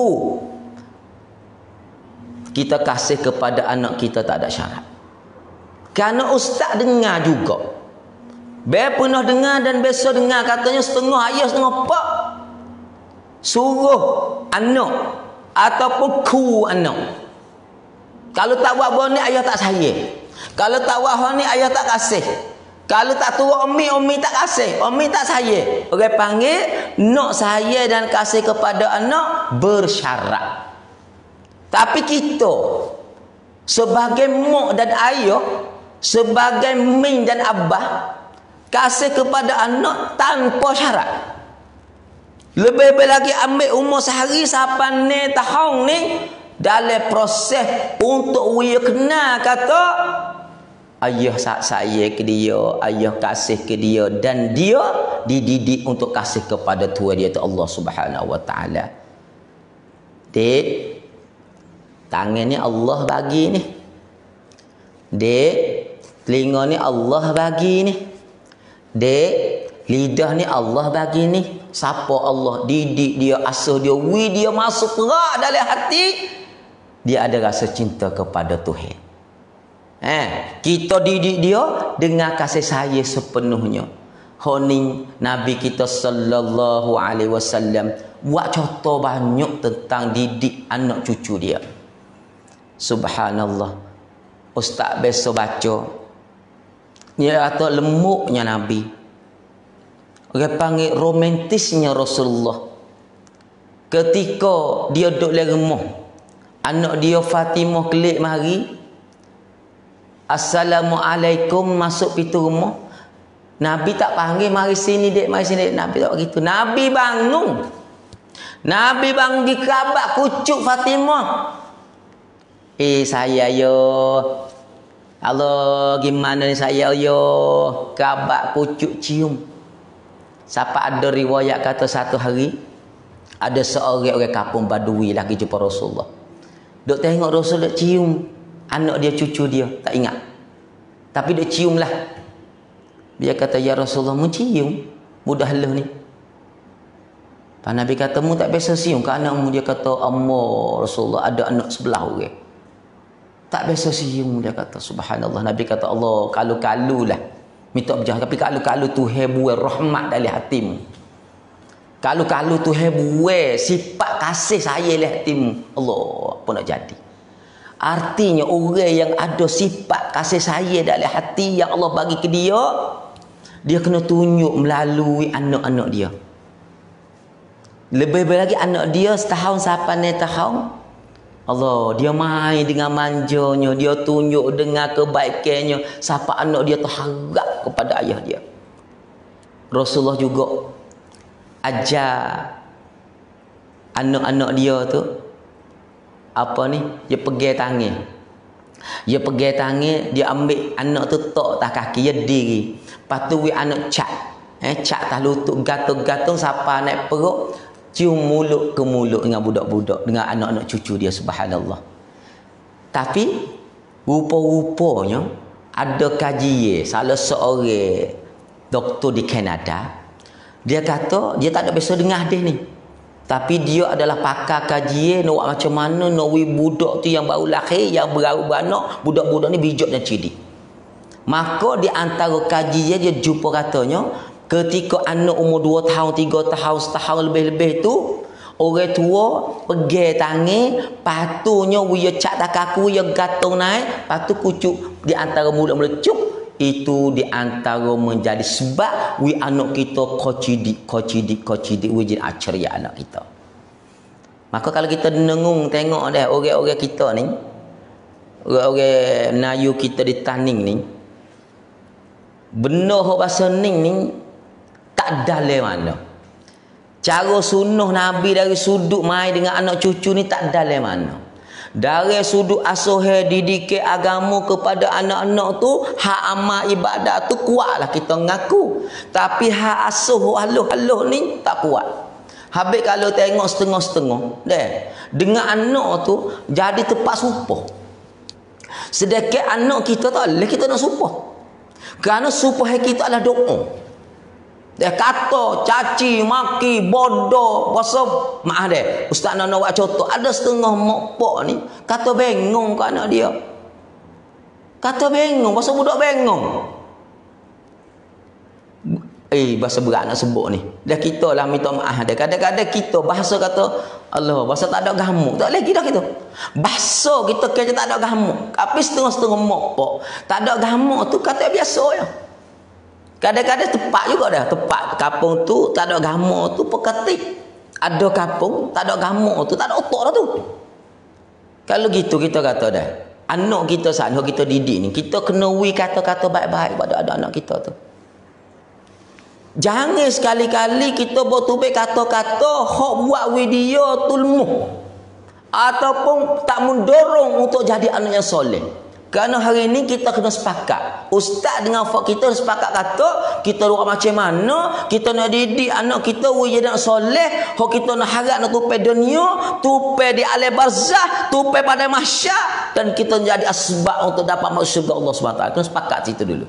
kita kasih kepada anak kita tak ada syarat. Kerana ustaz dengar juga. Biar pernah dengar dan besok dengar katanya setengah ayah setengah pak suruh anak ataupun ku anak. Kalau tak buat benda ni ayah tak sayang. Kalau tak buat hal ni ayah tak kasih. Kalau tak turut umi, umi tak kasih, umi tak sayang. Orang panggil nak sayang dan kasih kepada anak bersyarat. Tapi kita sebagai mak dan ayah, sebagai min dan abah, kasih kepada anak tanpa syarat. Lebih-lebih lagi ambil umur sehari sampai ni tahun ni dalam proses untuk dia kenal kata ayah saya ke dia, ayah kasih ke dia, dan dia dididik untuk kasih kepada Tuhan dia, Allah Subhanahu Wa Taala. Dek, tangan ni Allah bagi ni. Dek, telinga ni Allah bagi ni. Dek, lidah ni Allah bagi ni. Siapa Allah didik dia, asuh dia, wi dia masuk terak dalam hati, dia ada rasa cinta kepada Tuhan. Eh, kita didik dia dengan kasih sayang sepenuhnya. Honing Nabi kita sallallahu alaihi wasallam buat contoh banyak tentang didik anak cucu dia. Subhanallah. Ustaz biasa baca, dia kata lembutnya Nabi. Orang panggil romantisnya Rasulullah. Ketika dia duduk dalam rumah, anak dia Fatimah kelik mari, Assalamualaikum, masuk pintu rumah. Nabi tak panggil mari sini dek, mari sini dek. Nabi tak begitu. Nabi bangun. Nabi bangun di kerabat kucuk Fatimah. Eh saya yo. Allah gimana ni saya yo. Kerabat kucuk cium. Siapa ada riwayat kata satu hari ada seorang orang kampung Badui lagi jumpa Rasulullah. Duk tengok Rasul duk cium anak dia, cucu dia, tak ingat. Tapi dia cium lah. Dia kata, ya Rasulullah, mu cium budak lah ni. Pak Nabi kata, mu tak biasa cium ke anakmu? Dia kata, amma Rasulullah, ada anak sebelah orang. Tak biasa cium, dia kata. Subhanallah. Nabi kata, Allah, kalu-kalu lah minta berjalan. Tapi kalu-kalu tu hebuai rahmat dalam hatimu. Kalu-kalu tu hebuai sifat kasih sayang dalam hatimu. Allah, apa nak jadi? Artinya orang yang ada sifat kasih sayang dalam hati yang Allah bagi ke dia, dia kena tunjuk melalui anak-anak dia. Lebih-lebih lagi anak dia setahun sampai enam tahun, Allah, dia main dengan manjanya, dia tunjuk dengan kebaikannya sampai anak dia terharap kepada ayah dia. Rasulullah juga ajar anak-anak dia tu apa ni, dia pegang tangan. Dia pegang tangan, dia ambil anak tu tok atas kaki, dia diri. Lepas tu we anak cat. Eh cat atas lutut, gatung-gatung sampai naik perut, cium mulut ke mulut dengan budak-budak, dengan anak-anak cucu dia, subhanallah. Tapi rupa-rupanya ada kajian salah seorang doktor di Kanada, dia kata dia tak ada biasa dengar dia ni. Tapi dia adalah pakar kajian nak buat macam mana nak wi budak tu yang baru lahir, yang baru beranak, budak-budak ni bijak dan cerdik. Maka di antara kajian dia jumpa katanya, ketika anak umur dua tahun, tiga tahun, setahun lebih-lebih tu, orang tua pegang tangan, patunya dia cat tak kaku, dia gantung naik, patu kucuk di antara mulut-mulut cuk. Itu di antara menjadi sebab we anak kita kocidik, kocidik, kocidik, we jadi aceria anak kita. Maka kalau kita dengung tengok dah orang-orang kita ni, orang-orang Melayu kita di Taning ni, benar bahasa Ning ni tak dalam mana. Cara sunnah Nabi dari sudut mai dengan anak cucu ni tak dalam mana. Dari sudut asuh dididik agama kepada anak-anak tu, hak amal ibadat tu kuatlah kita ngaku. Tapi hak asuh haluh-haluh ni tak kuat. Habis kalau tengok setengah-setengah, deh, dengan anak tu jadi tempat sumpah. Sedekit anak kita tak boleh kita nak sumpah. Kerana sumpah kita adalah doa. Dia kata, caci, maki, bodoh, pasal maaf deh. Ustaz nak nak buat contoh. Ada setengah mak pak ni kata bengong ke anak dia. Kata bengong, pasal budak bengong. Eh, bahasa berat nak sebut ni. Dah kita lah minta maaf dia. Kadang-kadang kita bahasa kata, Allah, bahasa tak ada gamuk. Tak lagi dah kita. Bahasa kita kata tak ada gamuk. Tapi setengah-setengah mak pak tak ada gamuk tu kata biasa ya. Kadang-kadang tepat juga dah. Tepat kampung tu tak ada gamuk tu peketik. Ada kampung tak ada gamuk tu tak ada otak dah tu. Kalau gitu kita kata dah. Anak kita sana kita didik ni, kita kena wi kata-kata baik-baik pada anak-anak kita tu. Jangan sekali-kali kita buat tubik kata-kata hok buat video tulmuh ataupun tak mendorong untuk jadi anak yang soleh. Kerana hari ini kita kena sepakat. Ustaz dengan fak kita sepakat kata kita buat macam mana kita nak didik anak kita jadi anak soleh. Hok kita nak harap nak tupai dunia, tupai di alam barzah, tupai pada mahsyar, dan kita jadi asbab untuk dapat masuk syurga Allah subhanahu wa taala. Kena sepakat situ dulu.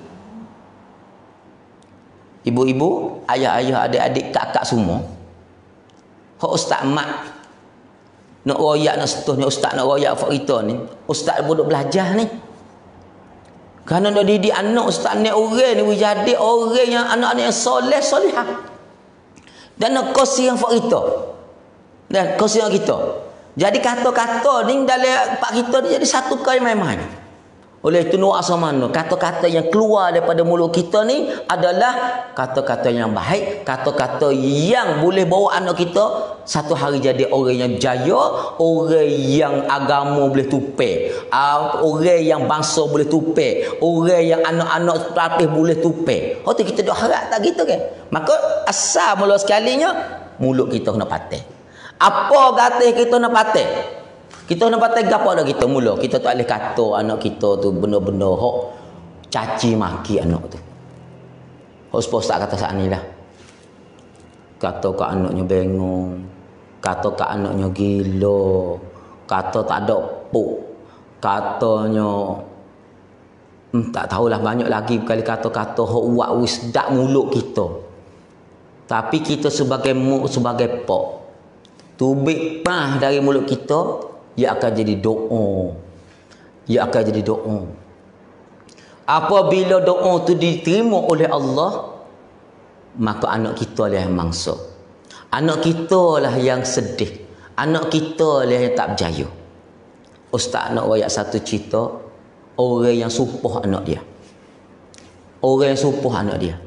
Ibu-ibu, ayah-ayah, adik-adik, kakak semua. Hak ustaz mak nak royak nak setuhnya ustaz nak royak fak kita ni. Ustaz duduk belajar ni. Kerana nak didik anak ustaz ni orang ni jadi orang yang anak-anak yang soleh solehah. Dan nak kongsi yang fak kita. Dan kongsi yang kita. Jadi kata-kata ni dalam pak kita ni jadi satu kali main-main. Oleh itu nuak mana kata-kata yang keluar daripada mulut kita ni adalah kata-kata yang baik, kata-kata yang boleh bawa anak kita satu hari jadi orang yang jaya, orang yang agama boleh tupai, orang yang bangsa boleh tupai, orang yang anak-anak terapis boleh tupai. Oh tu kita dah harap tak gitu kan? Maka asal mula sekalinya mulut kita kena patah. Apa kata kita nak patah? Kita nak patah gapo dah kita mula. Kita tak boleh kata anak kita tu benda-benda hok caci maki anak tu. Hok supaya tak kata saat ni lah. Kata ke anaknya bengong, kata ke anaknya gila, kata tak ada puk, katanya hmm, tak tahulah banyak lagi kali kata-kata hok uak wis dak mulut kita. Tapi kita sebagai mu sebagai pak tubik pah dari mulut kita, ia akan jadi doa. Ia akan jadi doa. Apabila doa itu diterima oleh Allah, maka anak kita lah yang mangsa. Anak kita lah yang sedih. Anak kita lah yang tak berjaya. Ustaz nak royak satu cerita orang yang sumpah anak dia. Orang yang sumpah anak dia.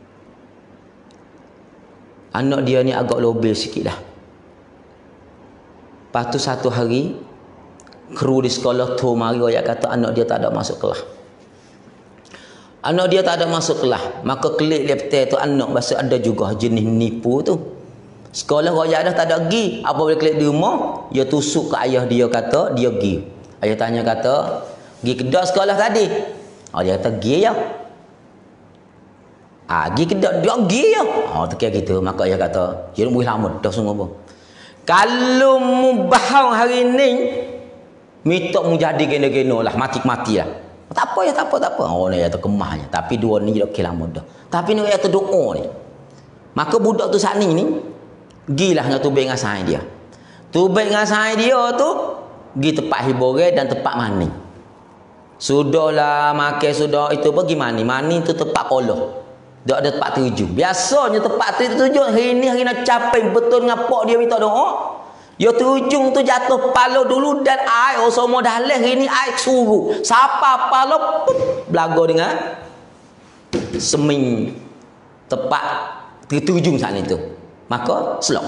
Anak dia ni agak lobel sikit lah. Lepas tu satu hari kru di sekolah tu mari royak kata anak dia tak ada masuk kelas. Anak dia tak ada masuk kelas. Maka kelik laptop tu anak bahasa ada juga jenis nipu tu. Sekolah royak dah tak ada pergi. Apabila kelik di rumah, dia tusuk ke ayah dia kata dia pergi. Ayah tanya kata, "Pergi ke dak sekolah tadi?" Oh dia kata, "Pergi ya." Ah, pergi ke dak dia pergi ya. Oh tak kira gitu. Maka ayah kata, "Dia boleh lama dah sungguh apa." Kalau mu bahang hari ni minta mu jadi geno-geno lah, mati-mati lah. Tak apa ya, tak apa, tak apa. Oh ni ya terkemahnya. Tapi dua ni dah kira lama dah. Tapi ni ya terdoa ni. Maka budak tu saat ni ni gilah dengan tubik dengan sahai dia. Tubik dengan sahai dia tu pergi tempat hiburan dan tempat mani. Sudahlah makan sudah itu pergi mani. Mani tu tempat poloh. Tak ada tempat tuju. Biasanya tempat tuju hari ni hari nak capai betul dengan pak dia minta doa. Dia tujung tu jatuh palo dulu dan air oh semua dah leh hari ni air suruh. Siapa palo pup, belago dengan seming tepat tujung saat itu. Maka selok.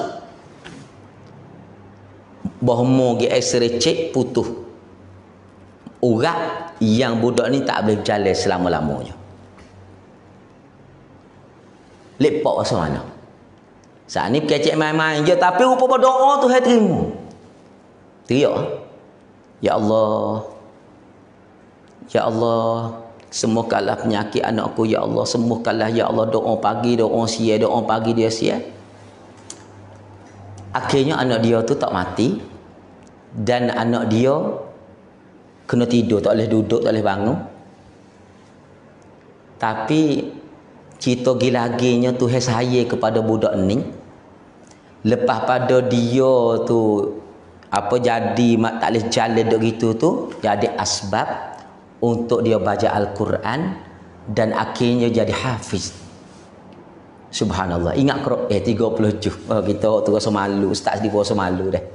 Bahmo gi x-ray cek putus. Urat yang budak ni tak boleh berjalan selama-lamanya. Lepak macam mana? Saat ni kecek main-main je, tapi rupa berdoa tu saya terima. Teriak. Ya Allah. Ya Allah, sembuhkanlah penyakit anakku ya Allah, sembuhkanlah ya Allah. Doa pagi, doa siang, doa pagi dia siang. Akhirnya anak dia tu tak mati dan anak dia kena tidur, tak boleh duduk, tak boleh bangun. Tapi cerita gila-ginya Tuhan saya kepada budak ni, lepas pada dia tu apa jadi mak tak boleh jalan duk gitu tu, jadi asbab untuk dia baca Al-Quran dan akhirnya jadi hafiz. Subhanallah. Ingat Quran eh tiga puluh juz. Oh, kita tu rasa malu, ustaz di rasa malu dah.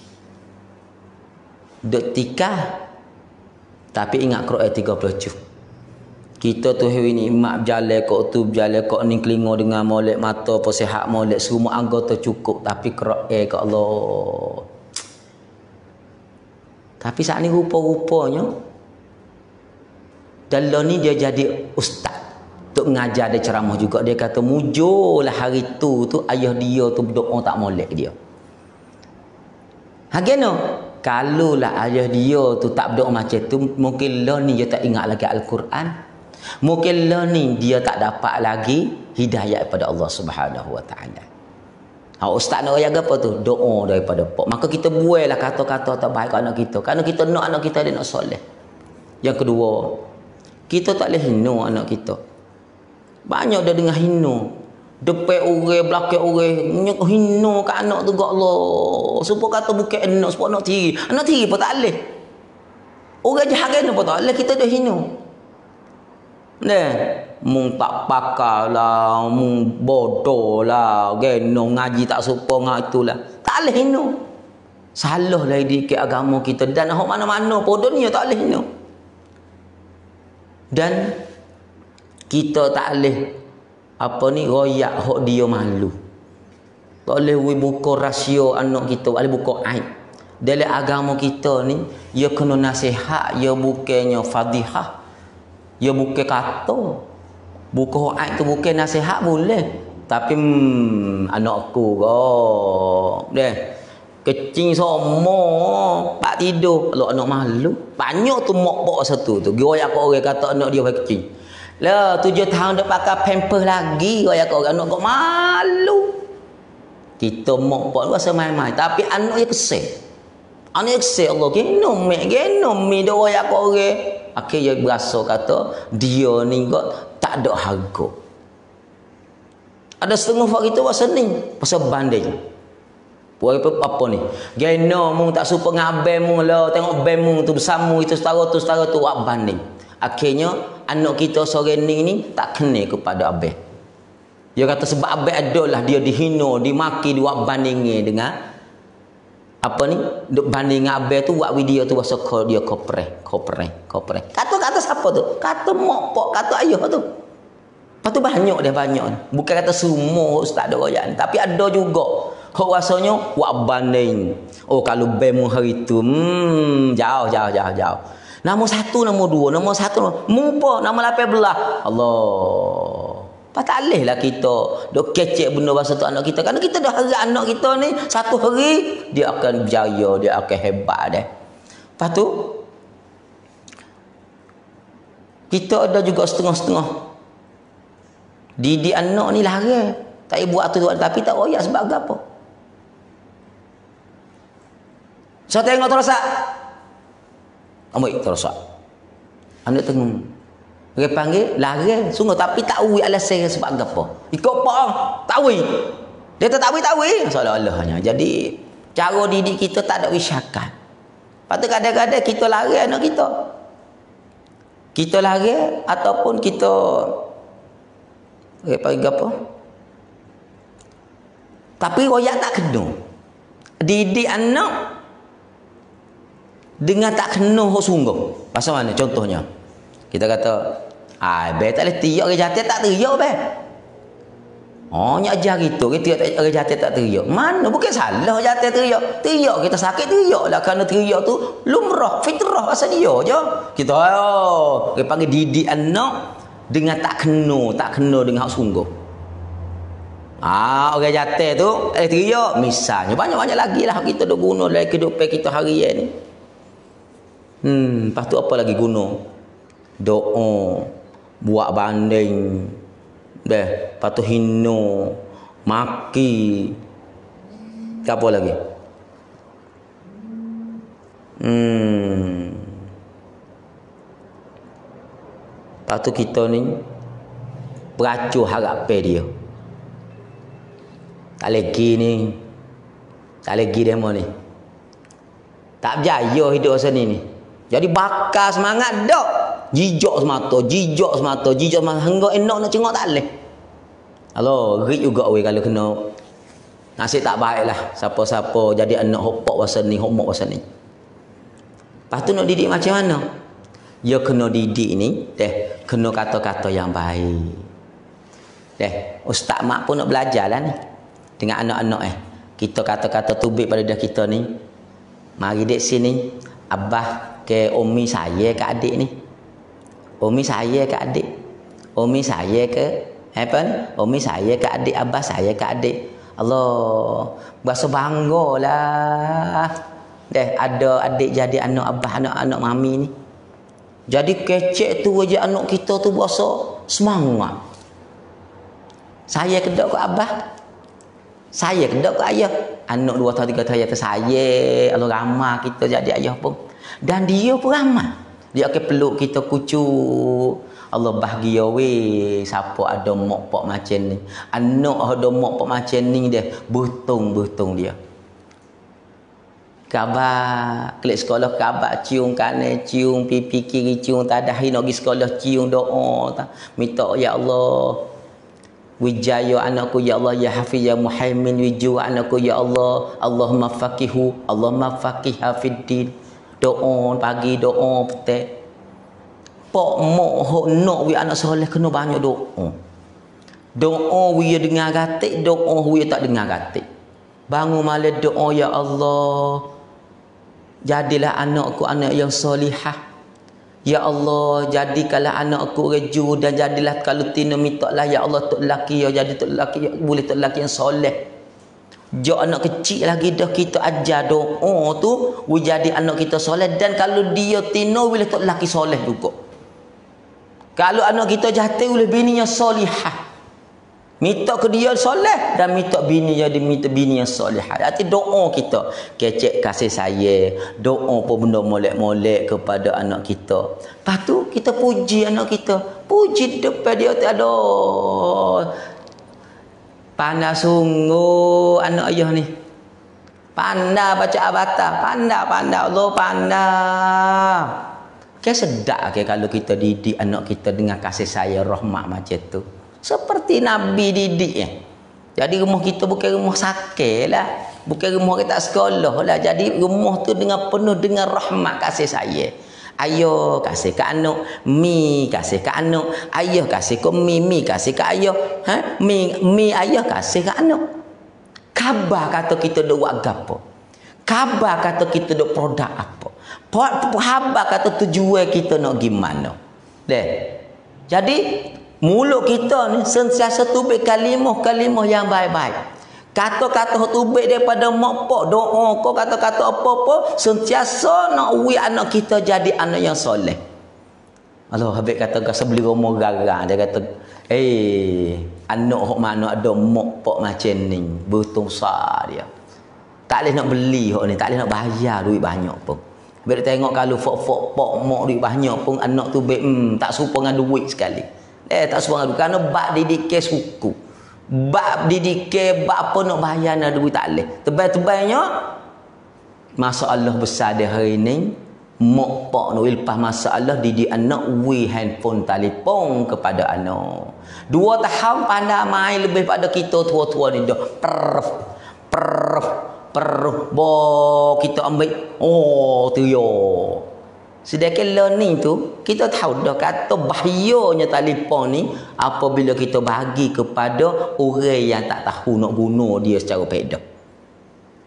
Duk tikah tapi ingat Quran tiga puluh juz. Kita tu hari ni mak berjalan kok tu berjalan kok ni kelingo dengan molek mata apa sihat molek semua anggota cukup tapi Quran ke Allah. Tapi saat ni rupa-rupanya dalam ni dia jadi ustaz. Untuk mengajar dia ceramah juga. Dia kata mujurlah hari tu tu ayah dia tu berdoa tak molek dia. Hageno kalau lah ayah dia tu tak berdoa macam tu, mungkin lah ni dia tak ingat lagi Al-Quran. Mungkin lah ni dia tak dapat lagi hidayah daripada Allah Subhanahu Wa Taala. Ha, ustaz nak jaga apa tu? Doa daripada pok. Maka kita buailah kata-kata terbaik kat anak kita. Kerana kita nak anak kita dia nak soleh. Yang kedua, kita tak boleh hina anak kita. Banyak dah dengar hina. Depan orang, belakang orang, hina kat anak tu gak Allah. Supaya kata bukan anak, supaya anak tiri. Anak tiri pun tak boleh. Orang jahat kena pun tak boleh, kita dah hina. Nah, mung tak pakar lah, mung bodoh lah, geno ngaji tak suka ngak itulah. Tak boleh hina. Salah lah dikit agama kita dan hok mana-mana pun dunia tak boleh hina. Dan kita tak boleh apa ni royak hok dia malu. Tak boleh we buka rahsia anak kita, tak boleh buka aib. Dalam agama kita ni, ia kena nasihat, ia bukannya fadihah. Ia bukan kata. Buka aib tu bukan nasihat boleh. Tapi hmm, anakku kau deh kecing semua tak tidur kalau anak malu. Banyak tu mak bawa satu tu. Goyak kau orang kata anak dia kecing. Lah tujuh tahun dah pakai pampers lagi goyak kau orang anak kau malu. Kita mak bawa rasa main-main tapi anak dia kesal. Anak dia kesal Allah genom mek genom mi dah goyak kau orang. Akhirnya dia berasa kata dia ni kok tak ada harga. Ada setengah orang kita pasal ni, pasal banding. Buat apa, apa ni? Geno mung tak suka ngaben mung lah, tengok ben mung tu bersama itu setara tu setara tu wak banding. Akhirnya anak kita sore ni ni tak kena kepada abang. Dia kata sebab abang adalah dia dihina, dimaki, diwak bandingi dengan apa ni? Duk banding dengan abang tu wak video tu bahasa dia kopre, kopre, kopre. Kata kata siapa tu? Kata mak pak, kata ayah tu. Lepas tu banyak dia banyak. Bukan kata semua ustaz ada royak, tapi ada juga. Hok rasanya wak banding. Oh kalau bemu hari tu, hmm, jauh jauh jauh jauh. Nombor satu, nombor dua, nombor satu, mumpa, nombor lapan belah. Allah. Tak boleh lah kita duk kecek benda bahasa tu anak kita. Kerana kita dah harap anak kita ni satu hari dia akan berjaya, dia akan hebat dah. Lepas tu kita ada juga setengah-setengah didik anak ni larang. Tak boleh buat tu tapi tak royak sebab apa? Saya tengok terosak. Ambil terosak. Anak tengok. Dia panggil larang sungguh tapi tak tahu alasan sebab apa. Ikut apa? Tak tahu. Dia tak tahu tahu. Seolah-olahnya. Jadi cara didik kita tak ada wisyakan. Lepas tu kadang-kadang kita larang anak kita. Kita larang ataupun kita dia panggil apa? Tapi royak tak kena. Didik anak dengan tak kena hok sungguh. Pasal mana contohnya? Kita kata, ah, be tak boleh tiak orang jatuh tak teriak be. Oh, nyak ajar gitu, kita tiak orang jatuh tak teriak. Mana bukan salah jatuh teriak. Teriak kita sakit teriaklah kerana teriak tu lumrah, fitrah asal dia je. Kita oh, dia panggil didik anak dengan tak kena, tak kena dengan hak sungguh. Ah, orang jatuh tu eh teriak misalnya banyak-banyak lagi lah kita duk guna dalam kehidupan kita harian ni. Hmm, lepas tu apa lagi guna? Doa, buat banding. Dah, lepas tu hina, maki. Apa lagi? Hmm. Lepas tu kita ni beracuh harapan dia. Tak lagi ni. Tak lagi demo ni. Tak berjaya hidup sini ni. Jadi bakar semangat dak. Jijak semata, jijak semata, jijak semata. Hingga enak nak cengok tak boleh. Halo, rit juga we kalau kena nasib tak baik lah. Siapa-siapa jadi anak hopok pasal ni, homok pasal ni. Lepas tu nak didik macam mana? Ya kena didik ni, deh, kena kata-kata yang baik. Deh, ustaz mak pun nak belajar lah ni. Dengan anak-anak eh. Kita kata-kata tubik pada dah kita ni. Mari dek sini. Abah ke umi saya ke adik ni. Umi saya ke adik. Umi saya ke apa? Umi saya ke adik. Abah saya ke adik. Allah. Berasa bangga lah. Deh, ada adik jadi anak abah, anak-anak mami ni. Jadi kecek tu aja anak kita tu berasa semangat. Saya kedok ke abah. Saya kedok ke ayah. Anak dua tahun tiga tahun tu saya. Allah ramah kita jadi ayah pun. Dan dia pun ramah. Dia akan peluk kita kucuk. Allah bahagia weh. Siapa ada mak pak macam ni. Anak ada mak pak macam ni dia. Betung-betung dia. Kabar. Klik sekolah kabar. Cium kanan. Cium pipi kiri. Cium tadahi. Nak pergi sekolah. Cium doa. Minta ya Allah. Wijaya anakku ya Allah ya Hafiz ya Muhaimin wiju anakku ya Allah Allahumma faqihu Allahumma faqiha fiddin. Doa pagi doa petang. Pak mak hok nak wi anak soleh kena banyak doa. Doa wi dengar gatik, doa wi tak dengar gatik. Bangun malam doa ya Allah. Jadilah anakku anak yang solihah. Ya Allah, jadikanlah anakku reju dan jadilah kalau tina mintalah ya Allah tok lelaki ya jadi tok lelaki boleh tok lelaki yang soleh. Jo anak kecil lagi dah kita ajar doa tu, we jadi anak kita soleh dan kalau dia tina boleh tok lelaki soleh juga. Kalau anak kita jatuh oleh bini yang solihah. Minta ke dia soleh dan minta bini jadi minta bini yang solihah. Arti doa kita kecek kasih saya, doa pun benda molek-molek kepada anak kita. Lepas tu kita puji anak kita. Puji depan dia tak ada. Pandai sungguh anak ayah ni. Pandai baca abata, pandai pandai Allah pandai. Kayak sedap ke kalau kita didik anak kita dengan kasih sayang rahmat macam tu. Seperti Nabi didik ya. Jadi rumah kita bukan rumah sakit lah. Bukan rumah kita sekolah lah. Jadi rumah tu dengan penuh dengan rahmat kasih sayang. Ayah kasih ke anak, mi kasih ke anak, ayah kasih ke mi, mi kasih ke ayah, ha? Mi mi ayah kasih ke anak. Khabar kata kita duk buat gapo? Khabar kata kita duk produk apa? Khabar kata tujuan kita nak gimana? Deh. Jadi mulut kita ni sentiasa tubik kalimah-kalimah yang baik-baik. Kata-kata tubik daripada mak pak doa kau kata-kata apa-apa sentiasa nak wi anak kita jadi anak yang soleh. Allah habis kata sebeli rumah garang dia kata eh anak hok mana ada mak pak macam ni betul sah dia. Tak boleh nak beli hok ni, tak boleh nak bayar duit banyak pun. Bila tengok kalau fok-fok pak mak duit banyak pun anak tu hmm, tak serupa dengan duit sekali. Eh tak serupa dengan duit kerana bab didik suku. Bab didik bab apa nak bayar nak duit tak boleh. Tebal-tebalnya masalah besar dia hari ni mak pak nak lepas masalah didik anak wi handphone telefon kepada anak. Dua tahun pandai main lebih pada kita tua-tua ni dah. Perf perf perf bo kita ambil oh tu yo. Sedangkan learning tu kita tahu dah kata bahayanya telefon ni apabila kita bagi kepada orang yang tak tahu nak guna dia secara pedak.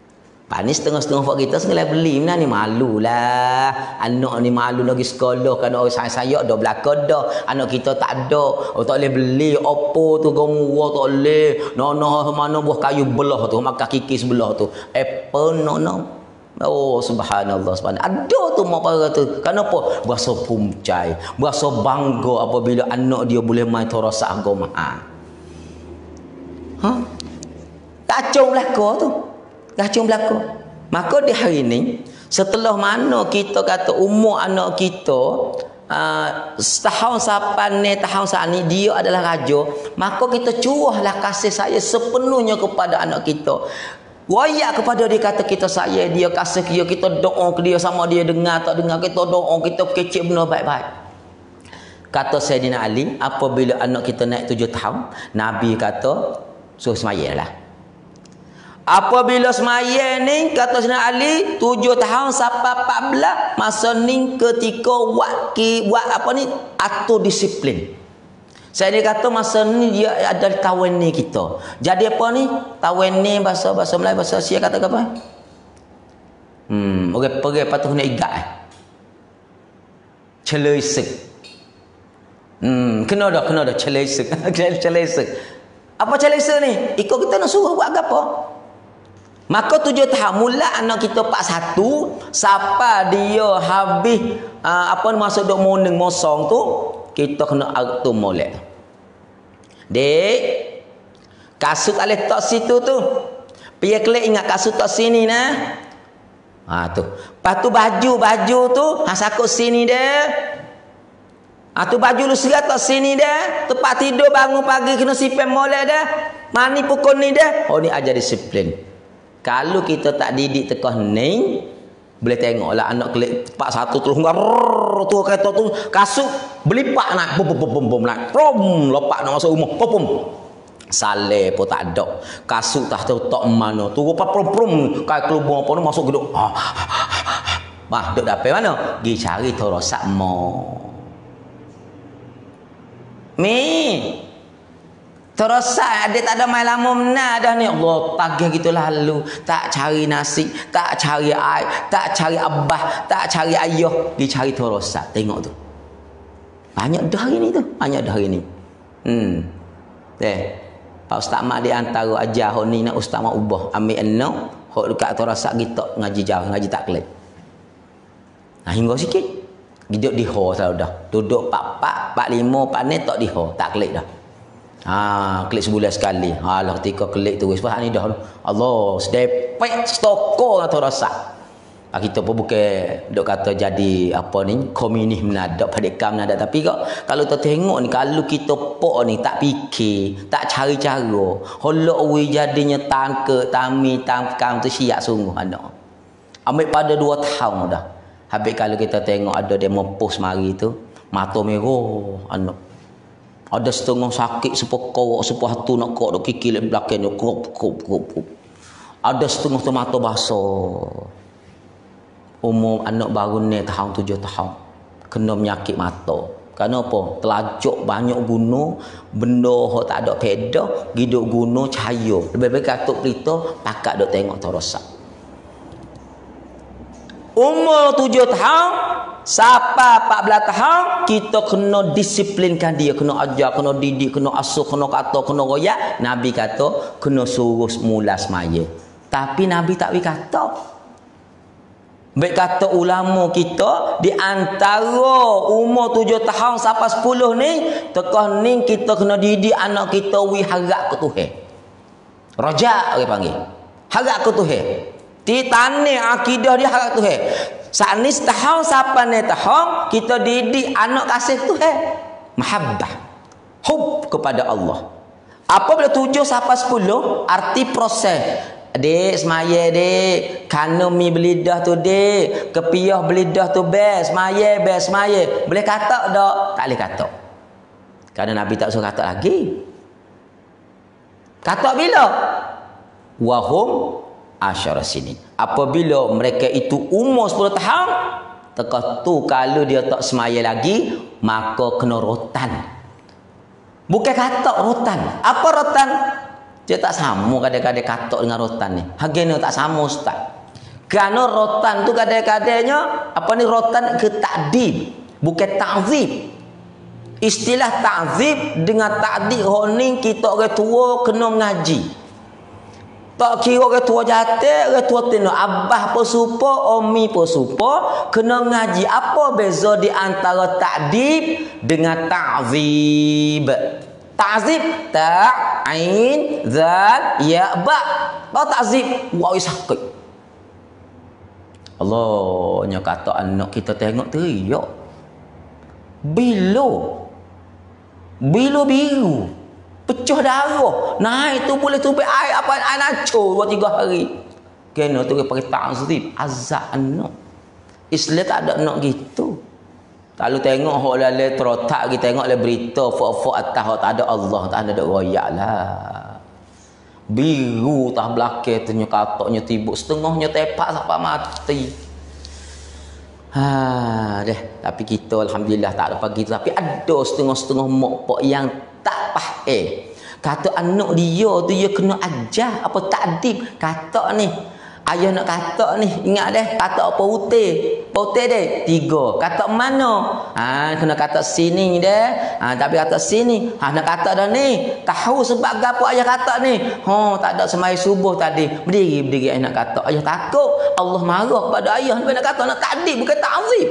Panis setengah-setengah fak kita sengaja beli mana ni malulah. Anak ni malu lagi sekolah kan orang saya-saya dah belaka dah. Anak kita tak ada. Oh tak boleh beli Oppo tu gomua tak boleh. Nono mana buah kayu belah tu, makan kikis belah tu. Apple nono. Oh subhanallah subhanallah. Ada tu mak para tu. Kenapa? Berasa puncai, berasa bangga apabila anak dia boleh main terasa agama. Ha. Ha? Kacau belaka tu. Kacau belaka. Maka di hari ini, setelah mana kita kata umur anak kita uh, setahun sapan ni, tahun saat ni dia adalah raja, maka kita curahlah kasih saya sepenuhnya kepada anak kita. Wayak kepada dia kata kita saya dia, kasih dia, kita doa ke dia sama dia dengar tak dengar, kita doa, kita kecil benar baik-baik. Kata Sayyidina Ali, apabila anak kita naik tujuh tahun, Nabi kata suruh semayalah. Apabila semaya ni kata Sayyidina Ali tujuh tahun sampai empat belas, masa ni ketika buat buat apa ni atur disiplin. Saya dia kata masa ni dia ada kawan ni kita. Jadi apa ni? Kawan ni bahasa bahasa Melayu, bahasa Asia kata apa? Hmm, okey pergi patut nak igat. Eh? Celesek. Hmm, kena dah, kena dah celesek. Celesek. Apa celesek ni? Ikut kita nak suruh buat apa? Maka tujuh tahun mula anak kita empat satu sampai dia habis uh, apa masuk dok moneng mosong tu kita kena atur molek. Dek, kasut alih tok situ tu. Piye kelek ingat kasut tok sini nah. Ha tu. Lepas tu baju-baju tu ha sakut sini dah. Ha tu baju lu serat tok sini dah. Tempat tidur bangun pagi kena sipen molek dah. Mani pukul ni dah. Oh ni ajar disiplin. Kalau kita tak didik tekah ni, boleh tengoklah anak kelik pak satu terus ngar tu kereta tu kasut belipak nak bom bom bom bom nak prom lopak nak masuk rumah pom pom sale pun tak ada kasut tak tahu tak mana tu apa prom prom kai kelubung apa ni masuk geduk ah bah duk dapat mana gi cari torosak mo mi terus ada tak ada main lama mana dah ni Allah tagih gitu lalu tak cari nasi tak cari air tak cari abah tak cari ayah dia cari terosak tengok tu banyak dah hari ni tu banyak dah hari ni hmm eh Pak Ustaz mak di antara ajar ni nak Ustaz mak ubah ambil anak hok dekat terosak kita ngaji jauh ngaji tak kelik nah hingga sikit duduk di ho selalu dah duduk pak pak pak lima pak ni tak di ho tak kelik dah. Ha, klik sebulan sekali. Ha, lah ketika klik tu sebab ni dah Allah sedepek stoko atau rasa. Ha, kita pun bukan dok kata jadi apa ni komunis menadak padekam menadak tapi kok kalau kita tengok ni kalau kita pok ni tak fikir, tak cari cara, holok we jadinya tangke, tami, tangkam tu siap sungguh anak. Ambil pada dua tahun dah. Habis kalau kita tengok ada demo post mari tu, mata merah anak. Ada setengah sakit sepokok sepuh tu nak kok dok kikil belakang dok kop kop kop. Ada setengah tu mata basah. Umur anak baru ni tahun tujuh tahun kena penyakit mata. Kenapa? Telajak banyak guna benda hok tak ada peda, hidup guna cahaya. Lebih-lebih katuk berita pakat dok tengok terosak. Umur tujuh tahun sampai empat belas tahun kita kena disiplinkan dia, kena ajar, kena didik, kena asuh, kena kata, kena royak. Nabi kata kena suruh mula semaya. Tapi Nabi tak wi kata. Baik kata ulama kita di antara umur tujuh tahun sampai sepuluh ni tekah ni kita kena didik anak kita wi harap ke Tuhan. Rojak orang panggil. Harap ke Tuhan. Di tanah akidah dia harap Tuhan. Saat ni setahun sampai ni tahun kita didik anak kasih Tuhan. Mahabbah. Hub kepada Allah. Apabila tujuh sampai sepuluh arti proses. Dek semaya dek. Kana mi belidah tu dek. Kepiah belidah tu best. Semaya best semaya. Boleh kata tak? Tak boleh kata. Kerana Nabi tak suruh kata lagi. Kata bila? Wahum asyara sini. Apabila mereka itu umur sepuluh tahun, teka tu kalau dia tak semaya lagi, maka kena rotan. Bukan katak rotan. Apa rotan? Dia tak sama kadang-kadang katak dengan rotan ni. Harganya tak sama ustaz. Kerana rotan tu kadang-kadangnya apa ni, rotan ke takdib, bukan ta'zib. Istilah ta'zib dengan takdib honing kita orang tua kena mengaji. Tak kira orang tua jatuh, orang tua tino abah pun supa, umi pun supa, kena ngaji. Apa beza di antara ta'dib dengan ta'zib? Ta'zib, ta' ain zal ya ba. Tahu ta'zib? Wah, sakit. Allah nya kata anak kita tengok teriak. Bilo. Bilo biru. Pecah darah. Naik tu boleh tumpah air apa air naco dua tiga hari. Kena tu pakai ta'zib, azab anak. Islam tak ada nak gitu. Kalau tengok hok lalu terotak kita tengok le berita fok-fok atas hok tak ada Allah, tak ada royak lah. Biru tah belakang tu nya katoknya tibuk setengahnya tepak sampai mati. Ha deh, tapi kita alhamdulillah tak ada pagi, tapi ada setengah-setengah mokpok yang tak faham. Kata anak dia tu dia kena ajar apa takdib. Kata ni ayah nak kata ni, ingat deh, kata apa utir. Apa utir deh? Tiga. Kata mana? Ha, kena kata sini deh. Ha, tapi kata sini. Ha, nak kata dah ni. Tahu sebab apa ayah kata ni? Ha, tak ada semai subuh tadi. Berdiri berdiri ayah nak kata. Ayah takut Allah marah pada ayah nak kata nak takdib bukan ta'zib.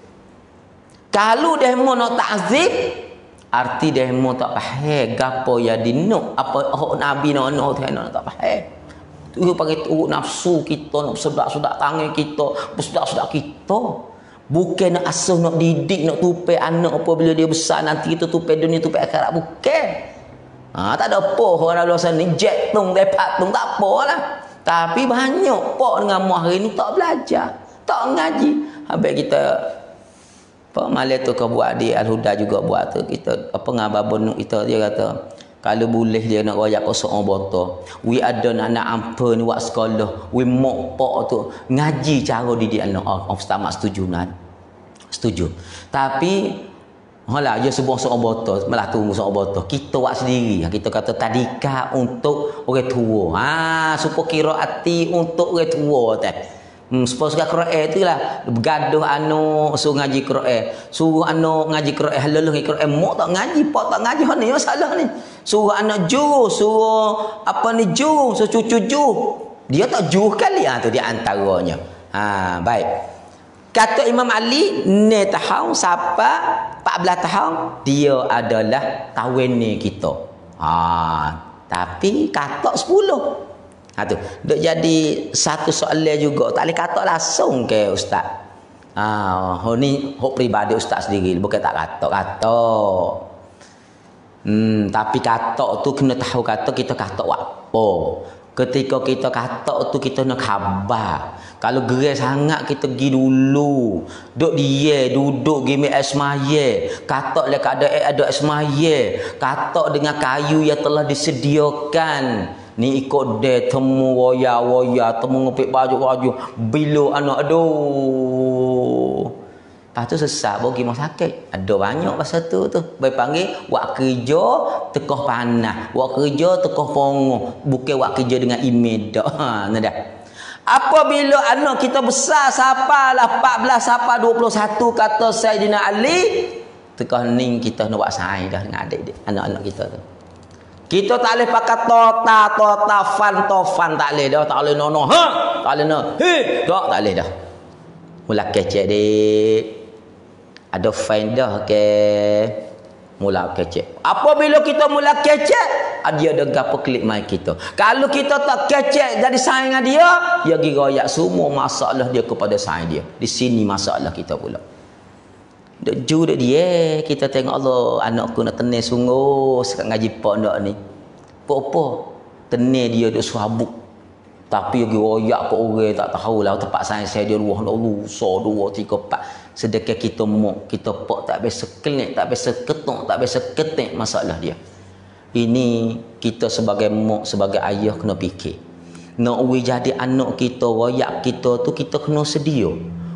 Kalau dia mau nak ta'zib, arti dia mau tak faham gapo ya dinuk apa hok nabi nak nak nak tak faham. Tu panggil tu nafsu kita, nak sedak-sedak tangan kita, bersedak-sedak kita. Bukan nak asuh, nak didik, nak tupai anak apa bila dia besar nanti kita tupai dunia, tupai akhirat, bukan. Ha, tak ada apa orang luar sana ni jet tung, depak tung, tak apalah. Tapi banyak pak dengan mu hari ni tak belajar, tak ngaji. Habis kita apa malam tu kau buat di Al-Huda juga buat tu kita apa ngababon kita dia kata kalau boleh dia nak royak kosong botol. We ada anak ampa ni buat sekolah. We mok pok tu ngaji cara didik anak. Oh, ustaz mak setuju nan. Setuju. Tapi hola dia sebuah seorang botol, malah tunggu seorang botol. Kita buat sendiri. Kita kata tadika untuk orang tua. Ha, supaya qiraati untuk orang tua teh. Hmm, supaya suka Quran tu lah bergaduh anu suruh ngaji Quran, suruh anu ngaji Quran halal ngaji Quran, mak tak ngaji, pak tak ngaji, ni masalah ni. Suruh anak juru, suruh apa ni juru, suruh cucu juru, dia tak juru kali ah tu di antaranya. Ha, baik. Kata Imam Ali, ne tahun siapa empat belas tahun dia adalah tahun ni kita. Ha, tapi kata sepuluh. Ha tu. Duk jadi satu soalan juga. Tak boleh kata langsung ke ustaz. Ah, ha, ni hok peribadi ustaz sendiri, bukan tak kata-kata. Hmm, tapi kata tu kena tahu kata kita kata apa. Ketika kita kata tu kita nak khabar. Kalau gerai sangat kita pergi dulu. Duk dia duduk gimi esmaya. Kata le kada ada esmaya. Kata dengan kayu yang telah disediakan. Ni ikut dia temu waya-waya, temu ngepik baju-baju. Bila anak aduh. Lepas tu sesak bagi mak sakit. Ada banyak pasal tu tu. Baik panggil buat kerja tekah panas, buat kerja tekah pongoh, bukan buat kerja dengan email dak. Ha, nah dah. Apabila anak kita besar sapalah empat belas sampai dua puluh satu kata Saidina Ali, tekah ning kita nak buat saing dah dengan adik-adik anak-anak kita tu. Kita tak boleh pakai tota tota fan tofan tak boleh dah, tak boleh nono ha, tak boleh no. He, tak tak boleh dah. Mula kecek dik. Ada fine dah ke. Mula kecek. Apabila kita mula kecek, dia ada gapo klik mic kita. Kalau kita tak kecek jadi saingan dia, dia pergi royak semua masalah dia kepada saing dia. Di sini masalah kita pula. Dek ju dek dia kita tengok Allah anakku nak tenir sungguh sekat ngaji pak ndak ni. Apa-apa tenir dia duk suabuk. Tapi pergi royak ke orang tak tahulah tempat sains saya dia luah Allah so dua tiga empat. Sedekah kita mok kita pak tak biasa kelik, tak biasa ketuk, tak biasa ketik masalah dia. Ini kita sebagai mok sebagai ayah kena fikir. Nak we jadi anak kita royak kita tu kita kena sedia.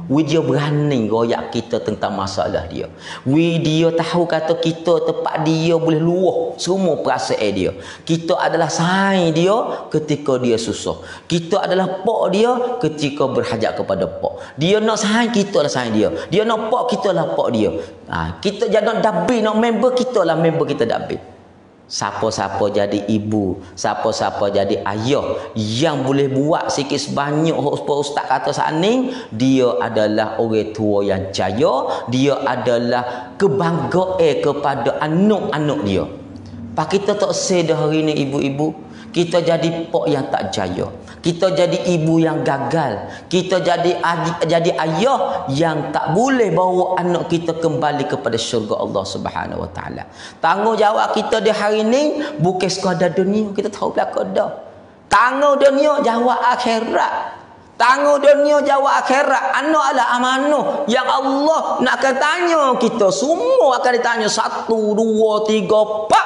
We dia berani royak kita tentang masalah dia. We dia tahu kata kita tempat dia boleh luah semua perasaan dia. Kita adalah saing dia ketika dia susah. Kita adalah pak dia ketika berhajat kepada pak. Dia nak saing, kita lah saing dia. Dia nak pak, kita lah pak dia. Ha, kita jangan dabi nak member, kita lah member kita dabi. Siapa-siapa jadi ibu, siapa-siapa jadi ayah yang boleh buat sikit sebanyak ustaz kata saat ni, dia adalah orang tua yang jaya, dia adalah kebanggaan kepada anak-anak dia. Pak kita tak sedar hari ni ibu-ibu, kita jadi pak yang tak jaya. Kita jadi ibu yang gagal. Kita jadi adik, jadi ayah yang tak boleh bawa anak kita kembali kepada syurga Allah Subhanahu Wa Taala. Tanggungjawab kita di hari ini bukan sekadar dunia, kita tahu belakang dah. Tanggung dunia, jawab akhirat. Tanggung dunia, jawab akhirat. Anak adalah amanah yang Allah nak akan tanya kita. Semua akan ditanya satu, dua, tiga, empat.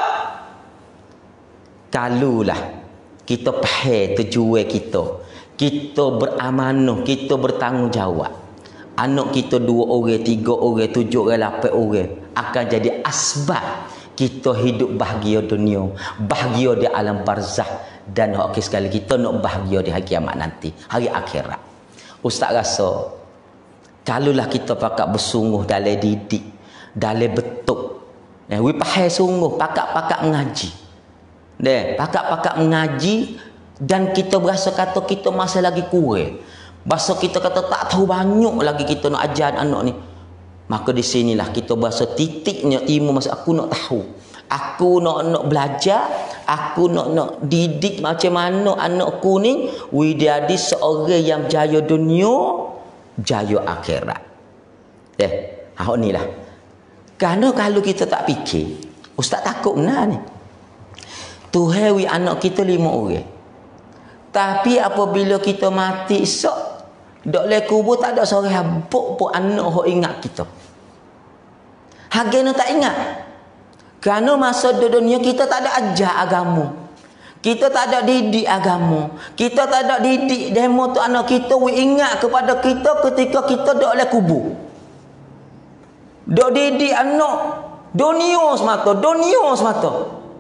Kalulah kita faham tujuan kita, kita beramanah, kita bertanggungjawab. Anak kita dua orang, tiga orang, tujuh orang, lapan orang akan jadi asbab kita hidup bahagia dunia, bahagia di alam barzakh, dan akhir sekali kita nak bahagia di hari kiamat nanti, hari akhirat. Ustaz rasa kalaulah kita pakat bersungguh dalam didik, dalam betul, eh, we faham sungguh, pakat-pakat mengaji. Deh, pakak-pakak mengaji dan kita berasa kata kita masih lagi kurang. Bahasa kita kata tak tahu banyak lagi kita nak ajar anak ni. Maka di sinilah kita berasa titiknya ilmu masa aku nak tahu. Aku nak nak belajar, aku nak nak didik macam mana anakku ni dia jadi seorang yang jaya dunia, jaya akhirat. Deh, hak inilah. Kerana kalau kita tak fikir, ustaz takut benar ni. Tuhan wi anak kita lima orang. Tapi apabila kita mati esok, dok le kubur tak ada seorang habuk pun anak hok ingat kita. Hagena tak ingat. Kerana masa di dunia kita tak ada ajar agama. Kita tak ada didik agama. Kita tak ada didik demo tu anak kita wi ingat kepada kita ketika kita dok le kubur. Dok didik anak dunia semata, dunia semata.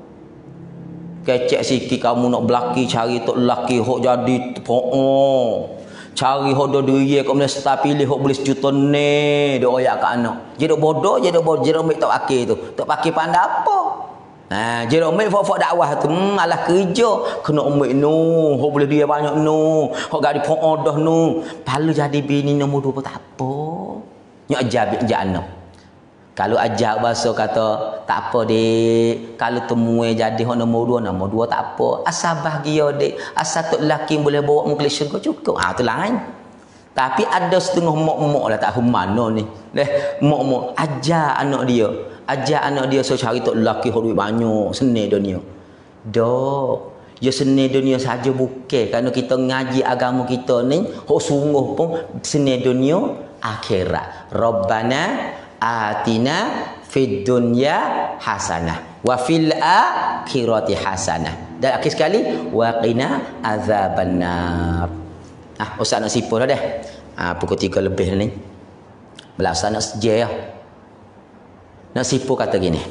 Kecek sikit kamu nak belaki cari tok lelaki hok jadi oh cari hok do duit kau boleh start pilih hok boleh sejuta ni dok oyak kat anak je dok bodoh je dok bodoh je dok mek tok pakai tu tok pakai pandai apa ha je dok mek fok-fok dakwah tu hmm, malah kerja kena mek nu hok boleh dia banyak nu hok gadi pok dah nu palu jadi bini nombor dua tak apa nyak ajar ajar anak. Kalau ajak bahasa kata tak apa dek, kalau temui jadi hok nombor dua, nombor dua tak apa. Asal bahagia dek, asal tok lelaki boleh bawa mu ke syurga cukup. Ah tu lain. Tapi ada setengah mak-mak lah tak humano ni. Leh mak-mak ajak anak dia, ajak anak dia so cari tok lelaki hok duit banyak, seni dunia. Dok, ya seni dunia saja bukan kerana kita ngaji agama kita ni hok sungguh pun seni dunia akhirat. Rabbana atina fid dunya hasanah wa fil akhirati hasanah. Dan akhir sekali wa qina azabannar. Ah ustaz nak sipur dah dah. Ah pukul tiga lebih ni. Belas nak seje ya. Nak sipur kata gini.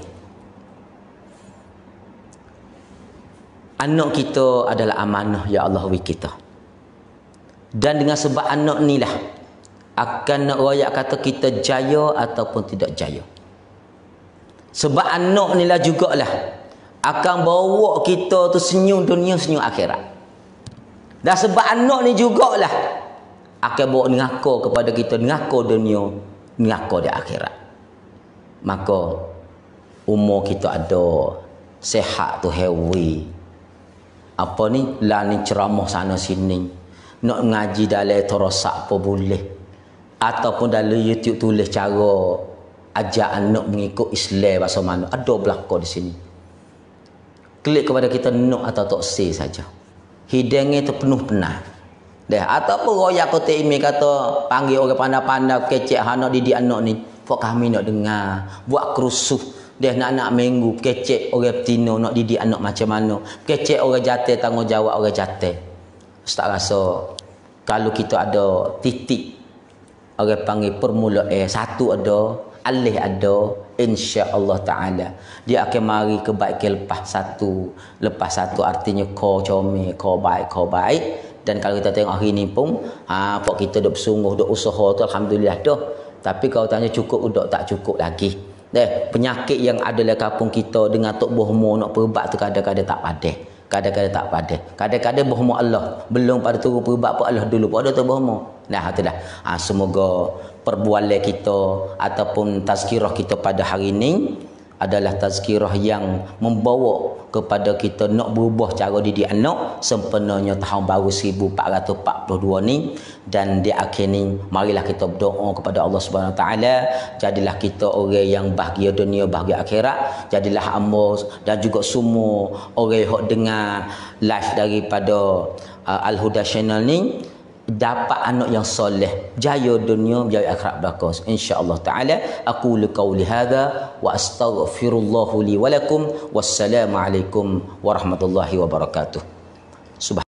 Anak kita adalah amanah ya Allah wi kita. Dan dengan sebab anak ni lah akan nak royak kata kita jaya ataupun tidak jaya. Sebab anak ni lah jugalah akan bawa kita tu senyum dunia senyum akhirat. Dan sebab anak ni jugalah akan bawa neraka kepada kita, neraka dunia, neraka di akhirat. Maka umur kita ada sehat tu hewi. Apa ni lah ni ceramah sana sini. Nak ngaji dalam terosak apa boleh. Ataupun dalam YouTube tulis cara ajak anak mengikut Islam bahasa mana. Ada belakang di sini. Klik kepada kita nak atau tak say saja. Hidangnya tu penuh penat. Dah ataupun royak kota email kata panggil orang pandai-pandai kecek anak didik anak ni. Fok kami nak dengar, buat kerusuh. Dah nak-nak minggu kecek orang betina nak didik anak macam mana. Kecek orang jatuh tanggungjawab orang jatuh. Ustaz rasa kalau kita ada titik orang panggil permulaan satu ada, alih ada, insya-Allah taala dia akan mari kebaikan lepas satu, lepas satu artinya kau comel, kau baik, kau baik. Dan kalau kita tengok hari ni pun ha pok kita duk bersungguh, duk usaha tu alhamdulillah dah. Tapi kalau tanya cukup udah tak cukup lagi. Deh, penyakit yang ada dalam kampung kita dengan tok bohmo nak perbat tu kadang-kadang tak padai. Kadang-kadang tak padai. Kadang-kadang bohmo Allah. Belum pada turun perbat pun Allah dulu pun ada tu bohmo. Nah, itulah. Ha, semoga perbualan kita ataupun tazkirah kita pada hari ini adalah tazkirah yang membawa kepada kita nak berubah cara didik anak sempurnanya tahun baru seribu empat ratus empat puluh dua ni. Dan di akhir ni marilah kita berdoa kepada Allah Subhanahu Wa Taala, jadilah kita orang yang bahagia dunia bahagia akhirat. Jadilah amos dan juga semua orang yang dengar live daripada uh, Al-Huda Channel ni dapat anak yang soleh, jaya dunia, jaya akhirat belaka. Insya-Allah taala aqulu qauli hadza wa astaghfirullahu li wa lakum. Wassalamu alaikum warahmatullahi wabarakatuh.